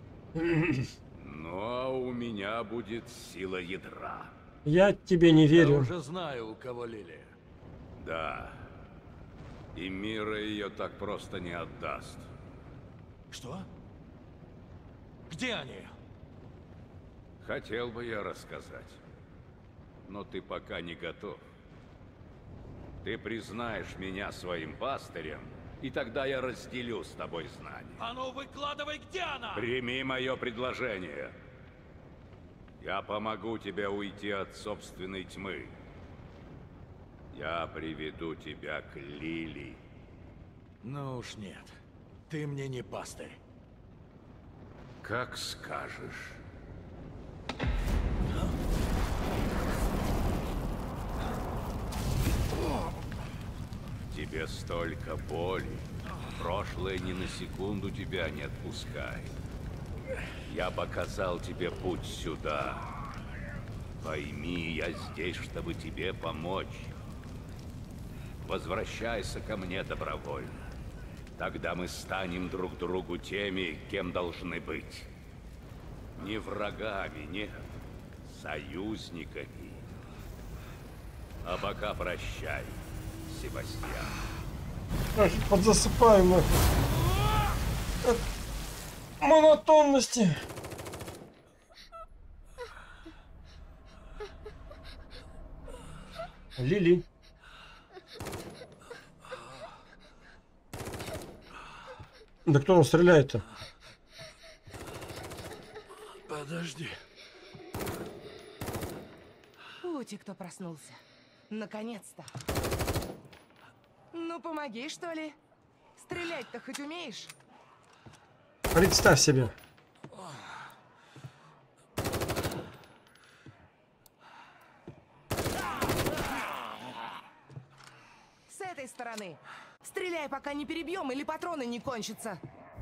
Но у меня будет сила ядра. Я тебе не Я верю. уже знаю, у кого лилия. Да. И Мира ее так просто не отдаст. Что? Где они? Хотел бы я рассказать. Но ты пока не готов. Ты признаешь меня своим пастырем, и тогда я разделю с тобой знания. А ну выкладывай, где она? Прими мое предложение. Я помогу тебе уйти от собственной тьмы. Я приведу тебя к Лили. Ну уж нет. Ты мне не пастырь. Как скажешь. Тебе столько боли. Прошлое ни на секунду тебя не отпускает. Я показал тебе путь сюда. Пойми, я здесь, чтобы тебе помочь. Возвращайся ко мне добровольно. Тогда мы станем друг другу теми, кем должны быть. Не врагами, нет, союзниками. А пока прощай, Себастьян. Аж подзасыпаем мы. От монотонности. Лили. Да кто он стреляет-то? Подожди. Ути, кто проснулся. Наконец-то. Ну, помоги, что ли? Стрелять-то хоть умеешь? Представь себе. С этой стороны. Стреляй, пока не перебьем, или патроны не кончатся.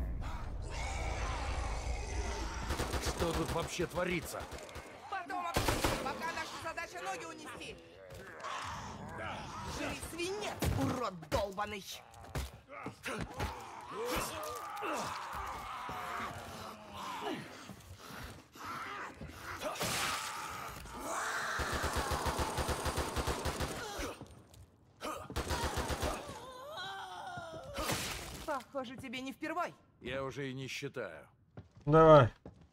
Что тут вообще творится? Потом обсудим, пока наша задача ноги унести. Жри свинец, урод долбаный. Похоже, тебе не впервой. Я уже и не считаю. Давай.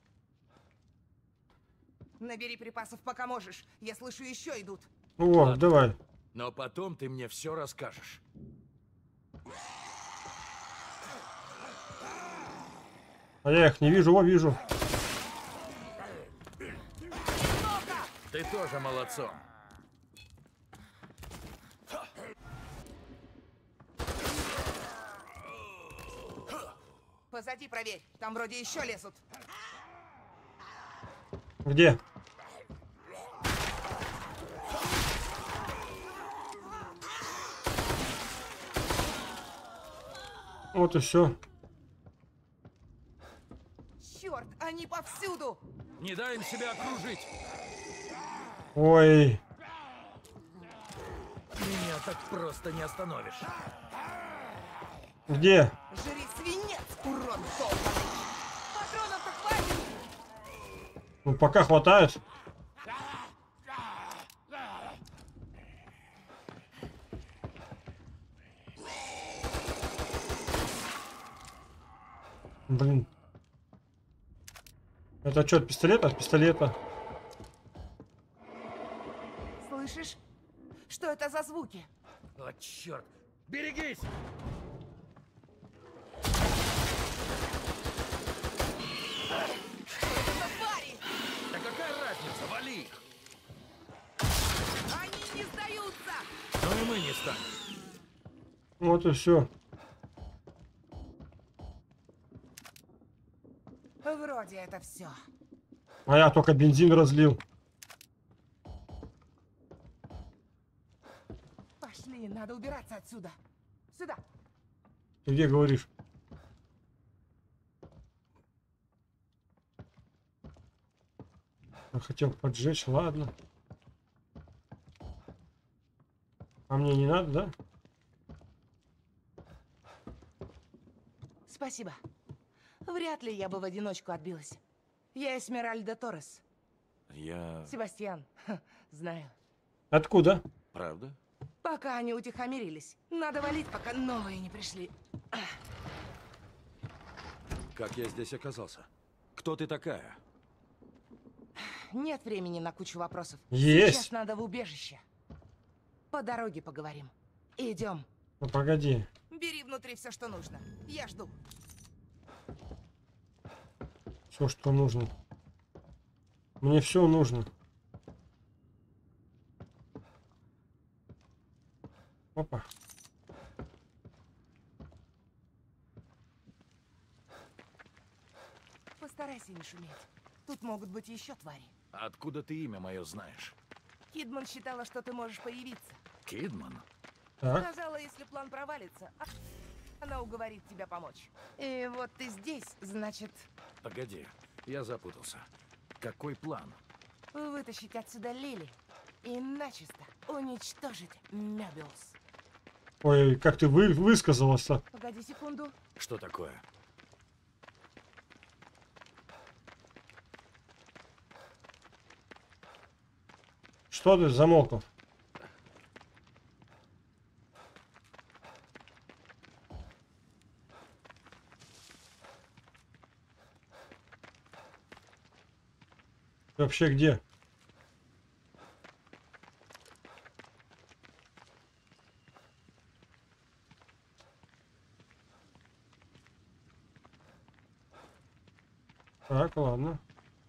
Набери припасов, пока можешь. Я слышу, еще идут. О, Ладно. давай. Но потом ты мне все расскажешь. А я их не вижу. О, вижу. Ты тоже молодцом. Позади проверь. Там вроде еще лезут. Где? Вот и все. Черт, они повсюду. Не дай им себя окружить. Ой. Меня так просто не остановишь. Где? Жри свинец, урод долбаный. Патронов-то хватит. Ну, пока хватает. Блин. Это что, от пистолета? От пистолета. Слышишь? Что это за звуки? О, черт. Берегись! Что это за твари? Да какая разница? Вали их! Они не сдаются! Ну и мы не станем. Вот и все. Вроде это все. А я только бензин разлил. Пошли, надо убираться отсюда. Сюда. Ты где говоришь? Он хотел поджечь, ладно. А мне не надо, да? Спасибо. Вряд ли я бы в одиночку отбилась. Я Эсмеральда Торрес. Я... Себастьян. Знаю. Откуда? Правда? Пока они утихомирились. Надо валить, пока новые не пришли. Как я здесь оказался? Кто ты такая? Нет времени на кучу вопросов. Есть. Сейчас надо в убежище. По дороге поговорим. Идем. Ну погоди. Бери внутри все, что нужно. Я жду. Все, что нужно. Мне все нужно. Опа. Постарайся не шуметь. Тут могут быть еще твари. Откуда ты имя мое знаешь? Кидман считала, что ты можешь появиться. Кидман? Так. Сказала, если план провалится, она уговорит тебя помочь. И вот ты здесь, значит... Погоди, я запутался. Какой план? Вытащить отсюда Лили и начисто уничтожить Мёбиус. Ой, как ты высказалась-то? Погоди секунду. Что такое? Что ты замолкал? Ты вообще где? Так, ладно.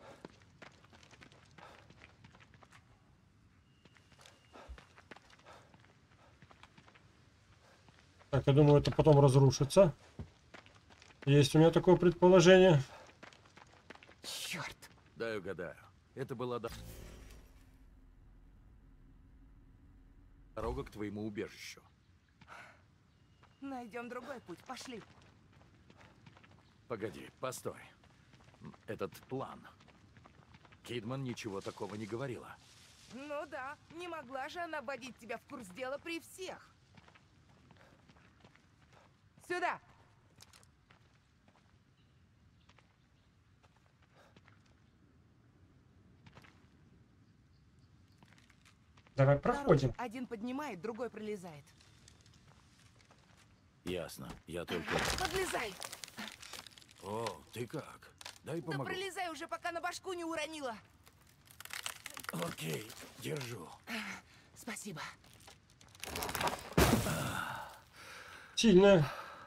Так, я думаю, это потом разрушится. Есть у меня такое предположение. Черт. Дай угадаю. Это была дорога к твоему убежищу. Найдем другой путь. Пошли. Погоди, постой. Этот план. Кидман ничего такого не говорила. Ну да, не могла же она вводить тебя в курс дела при всех. Сюда! Давай проходим. Короче, один поднимает, другой пролезает. Ясно. Я только... Подлезай! О, ты как? Дай Да помогу. пролезай уже, пока на башку не уронила. Окей, держу. Спасибо. Сильная.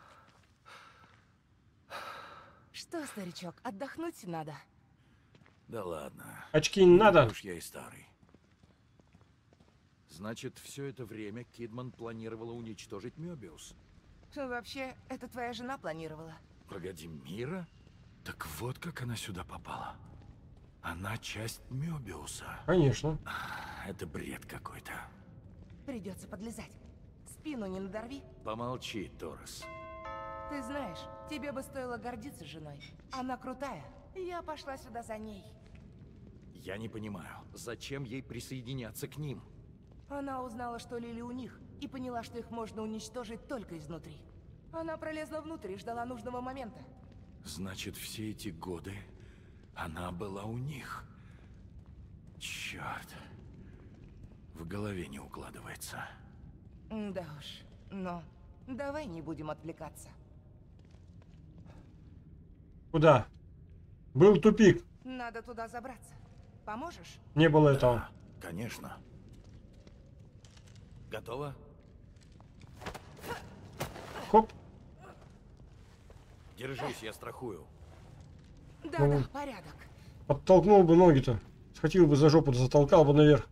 Что, старичок, отдохнуть надо? Да ладно. Очки не надо. Уж я и старый. Значит, все это время Кидман планировала уничтожить Мёбиус. Вообще, это твоя жена планировала. Погоди, Мира? Так вот как она сюда попала. Она часть Мёбиуса. Конечно. Это бред какой-то. Придется подлезать. Спину не надорви. Помолчи, Торрес. Ты знаешь, тебе бы стоило гордиться женой. Она крутая. Я пошла сюда за ней. Я не понимаю, зачем ей присоединяться к ним? Она узнала, что Лили у них, и поняла, что их можно уничтожить только изнутри. Она пролезла внутрь и ждала нужного момента. Значит, все эти годы она была у них. Черт. В голове не укладывается. Да уж. Но давай не будем отвлекаться. Куда? Был тупик. Надо туда забраться. Поможешь? Не было этого. Да, конечно. Готово? Хоп. Держись, я страхую. Да-да, порядок. Подтолкнул бы ноги-то. Схватил бы за жопу, затолкал бы наверх.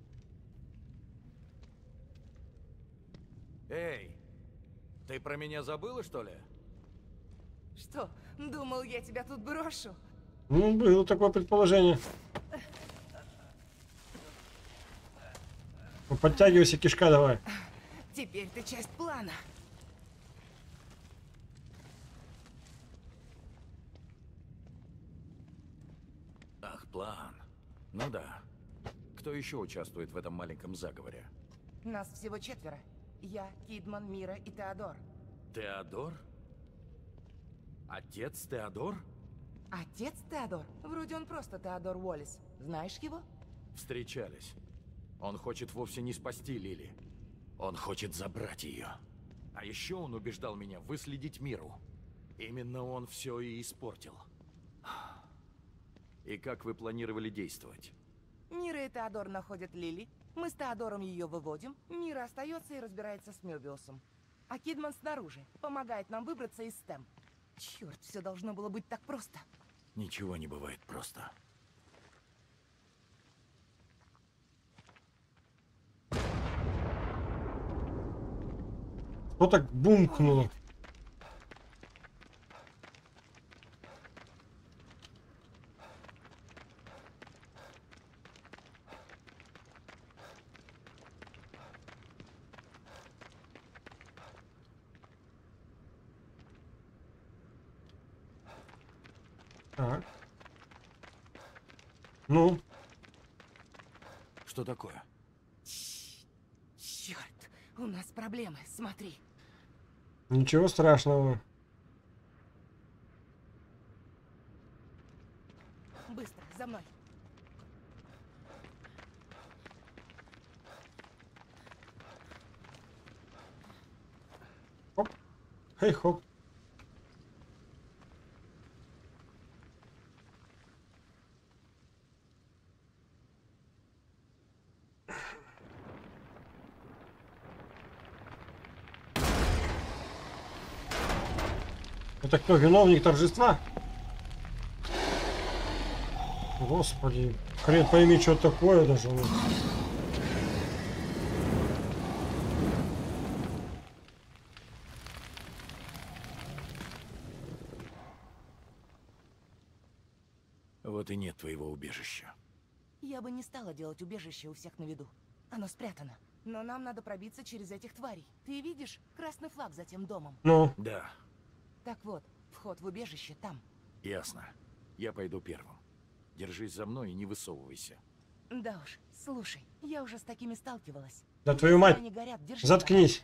Эй, ты про меня забыла, что ли? Что, думал, я тебя тут брошу? Ну, было такое предположение. Ну, подтягивайся, кишка давай. Теперь ты часть плана. Ах, план. Ну да. Кто еще участвует в этом маленьком заговоре? Нас всего 4. Я, Кидман, Мира и Теодор. Теодор? Отец Теодор? Отец Теодор? Вроде он просто Теодор Уоллес. Знаешь его? Встречались. Он хочет вовсе не спасти Лили. Он хочет забрать ее. А еще он убеждал меня выследить Миру. Именно он все и испортил. И как вы планировали действовать? Мира и Теодор находят Лили. Мы с Теодором ее выводим. Мира остается и разбирается с Мёбиусом. А Кидман снаружи. Помогает нам выбраться из стем. Черт, все должно было быть так просто. Ничего не бывает просто. Что так бумкнуло? Так. Ну? Что такое? Черт, у нас проблемы, смотри. Ничего страшного. Быстро, за мной. Хоп. Хей, хоп. Это кто, виновник торжества? Господи, хрен пойми, что такое даже. Вот и нет твоего убежища. Я бы не стала делать убежище у всех на виду. Оно спрятано. Но нам надо пробиться через этих тварей. Ты видишь красный флаг за тем домом? Ну? Да. Так вот, вход в убежище там. Ясно. Я пойду первым. Держись за мной и не высовывайся. Да уж, слушай, я уже с такими сталкивалась. Да твою мать, они горят, держи заткнись.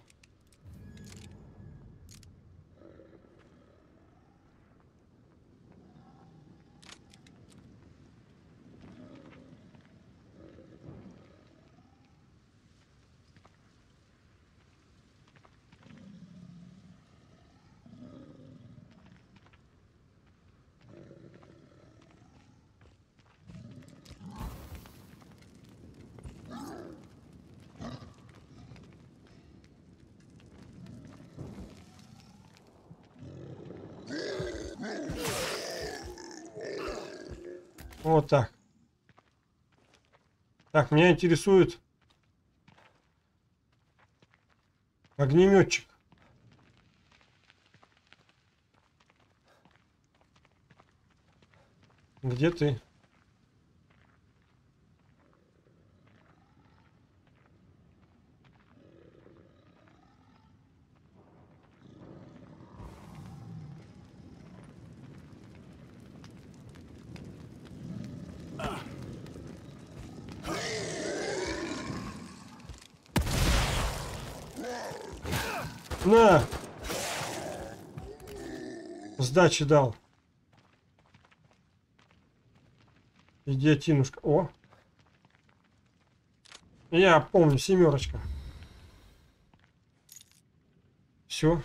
Вот так. Так, меня интересует огнеметчик. Где ты? На! Сдачи дал. Идиотинушка. О! Я помню, 7. Все.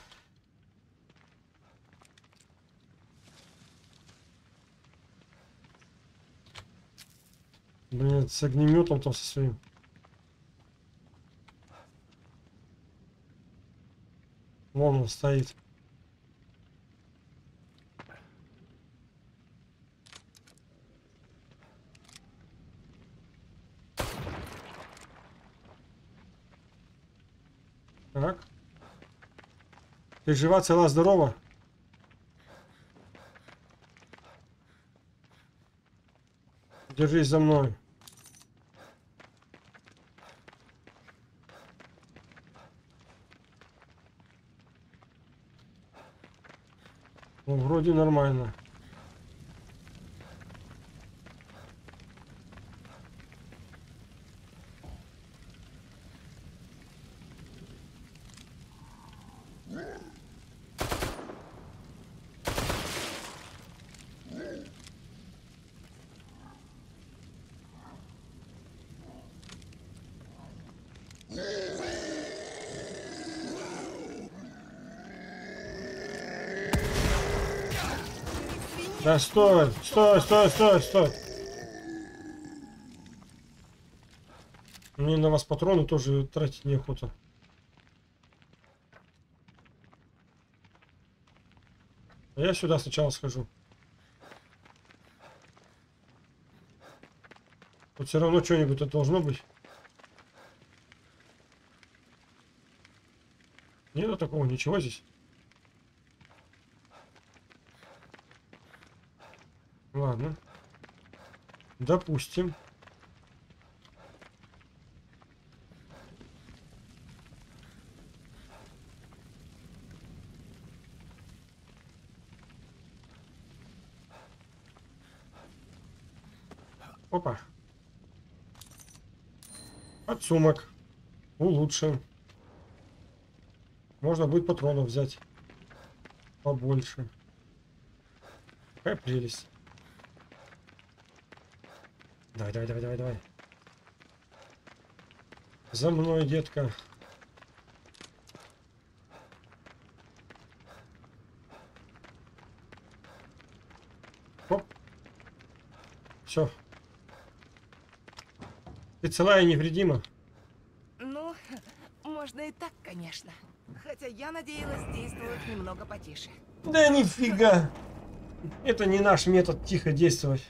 Блин, с огнеметом там со своим. Вон он стоит. Так. Ты жива, цела, здорова? Держись за мной. Ну, вроде нормально. Да стой, стой, стой, стой, стой. Мне на вас патроны тоже тратить неохота. Я сюда сначала схожу. Тут все равно что-нибудь должно быть. Нету такого, ничего здесь. Ладно. Допустим. Опа. Подсумок. Улучшим. Можно будет патронов взять побольше. Какая прелесть. Давай, давай, давай, давай, давай. За мной, детка. Оп. Все. Ты целая и невредима. Ну, можно и так, конечно. Хотя я надеялась действовать немного потише. Да нифига. Это не наш метод тихо действовать.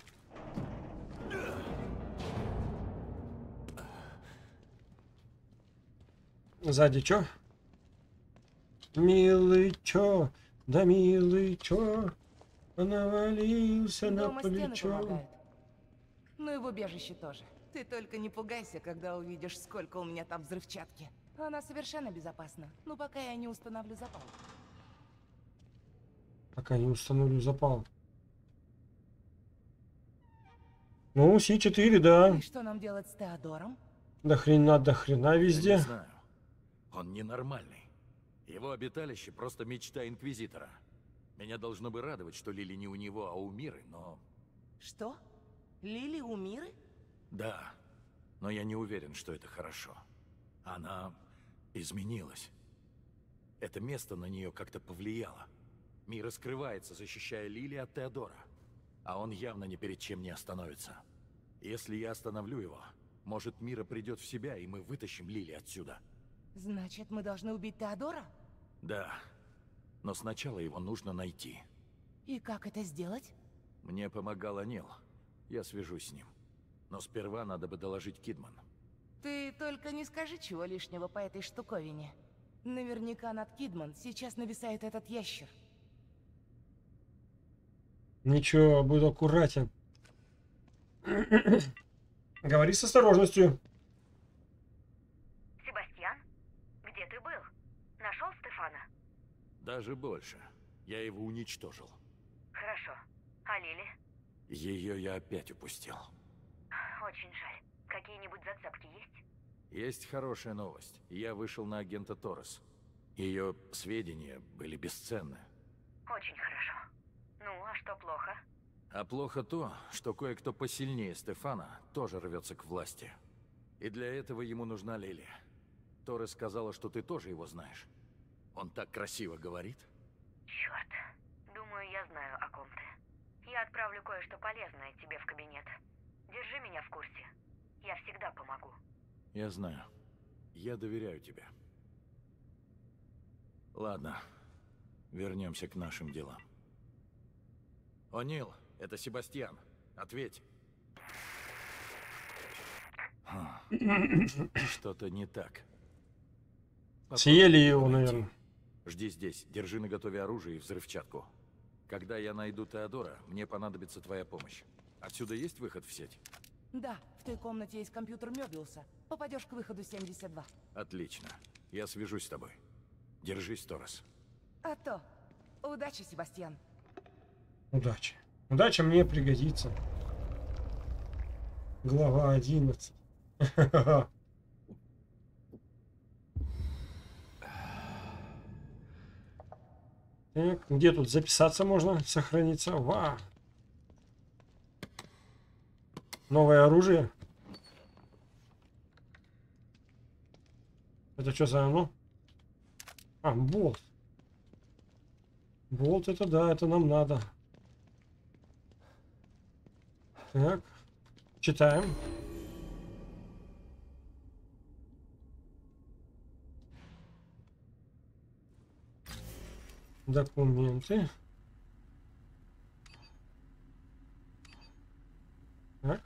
Сзади чё? Милый чё? Да милый чё? Навалился на Дома стены плечо. помогают. Ну и в убежище тоже. Ты только не пугайся, когда увидишь, сколько у меня там взрывчатки. Она совершенно безопасна. Ну, пока я не установлю запал. Пока не установлю запал. Ну, С4, да. И что нам делать с Теодором? До хрена Я везде. не знаю. Он ненормальный. Его обиталище просто мечта Инквизитора. Меня должно бы радовать, что Лили не у него, а у Миры, но... Что? Лили у Миры? Да, но я не уверен, что это хорошо. Она изменилась. Это место на нее как-то повлияло. Мира скрывается, защищая Лили от Теодора. А он явно ни перед чем не остановится. Если я остановлю его, может, Мира придет в себя, и мы вытащим Лили отсюда. Значит, мы должны убить Теодора? Да, но сначала его нужно найти. И как это сделать? Мне помогал Анил. Я свяжусь с ним. Но сперва надо бы доложить Кидман. Ты только не скажи чего лишнего по этой штуковине. Наверняка над Кидман сейчас нависает этот ящер. Ничего, буду аккуратен. Говори с осторожностью. Себастьян, где ты был? Нашел Стефана? Даже больше. Я его уничтожил. Хорошо. А Лили? Ее я опять упустил. Очень жаль. Какие-нибудь зацепки есть? Есть хорошая новость. Я вышел на агента Торрес. Ее сведения были бесценны. Очень хорошо. Ну, а что плохо? А плохо то, что кое-кто посильнее Стефана тоже рвется к власти. И для этого ему нужна Лили. Торрес сказала, что ты тоже его знаешь. Он так красиво говорит. Черт. Думаю, я знаю, о ком ты. Я отправлю кое-что полезное тебе в кабинет. Держи меня в курсе. Я всегда помогу. Я знаю. Я доверяю тебе. Ладно. Вернемся к нашим делам. О'Нил, это Себастьян. Ответь. Что-то не так. Съели его, наверное. Жди здесь, держи наготове оружие и взрывчатку. Когда я найду Теодора, мне понадобится твоя помощь. Отсюда есть выход в сеть? Да, в той комнате есть компьютер Мёбиуса. Попадешь к выходу 72. Отлично. Я свяжусь с тобой. Держись, Торрес. А то. Удачи, Себастьян. Удачи. Удача мне пригодится. Глава 11. Так, где тут записаться можно? Сохраниться. Ва! Новое оружие. Это что за оно? А, болт. Болт это да, это нам надо. Так, читаем. Документы. Так.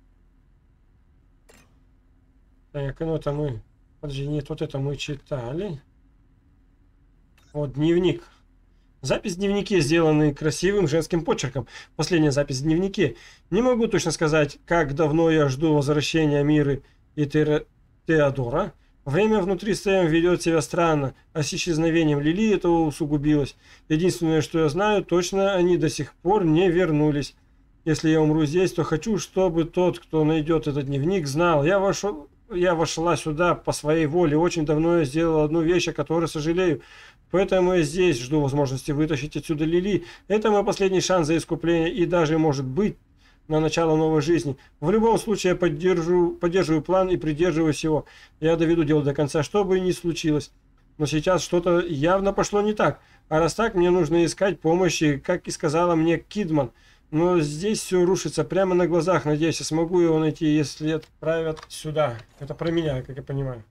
Так, ну это мы... Подожди, нет, вот это мы читали. Вот дневник. Запись в дневнике сделаны красивым женским почерком. Последняя запись в дневнике. Не могу точно сказать, как давно я жду возвращения Миры и Теодора. Время внутри Сэм ведет себя странно, а с исчезновением Лили это усугубилось. Единственное, что я знаю, точно они до сих пор не вернулись. Если я умру здесь, то хочу, чтобы тот, кто найдет этот дневник, знал. Я вошла сюда по своей воле. Очень давно я сделала одну вещь, о которой сожалею. Поэтому я здесь жду возможности вытащить отсюда Лили. Это мой последний шанс за искупление и даже, может быть, на начало новой жизни. В любом случае, я поддерживаю план и придерживаюсь его. Я доведу дело до конца, что бы ни случилось. Но сейчас что-то явно пошло не так. А раз так, мне нужно искать помощи, как и сказала мне Кидман. Но здесь все рушится прямо на глазах. Надеюсь, я смогу его найти, если отправят сюда. Это про меня, как я понимаю.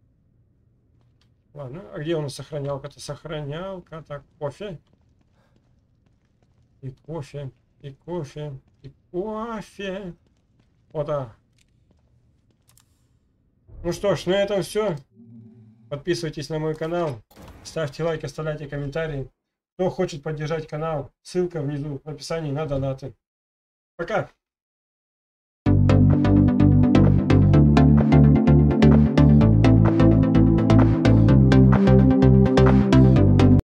Ладно, а где у нас сохранялка-то? Сохранялка, так, кофе. И кофе, и кофе, и кофе. Вот, а. Ну что ж, на этом все. Подписывайтесь на мой канал. Ставьте лайки, оставляйте комментарии. Кто хочет поддержать канал, ссылка внизу в описании на донаты. Пока!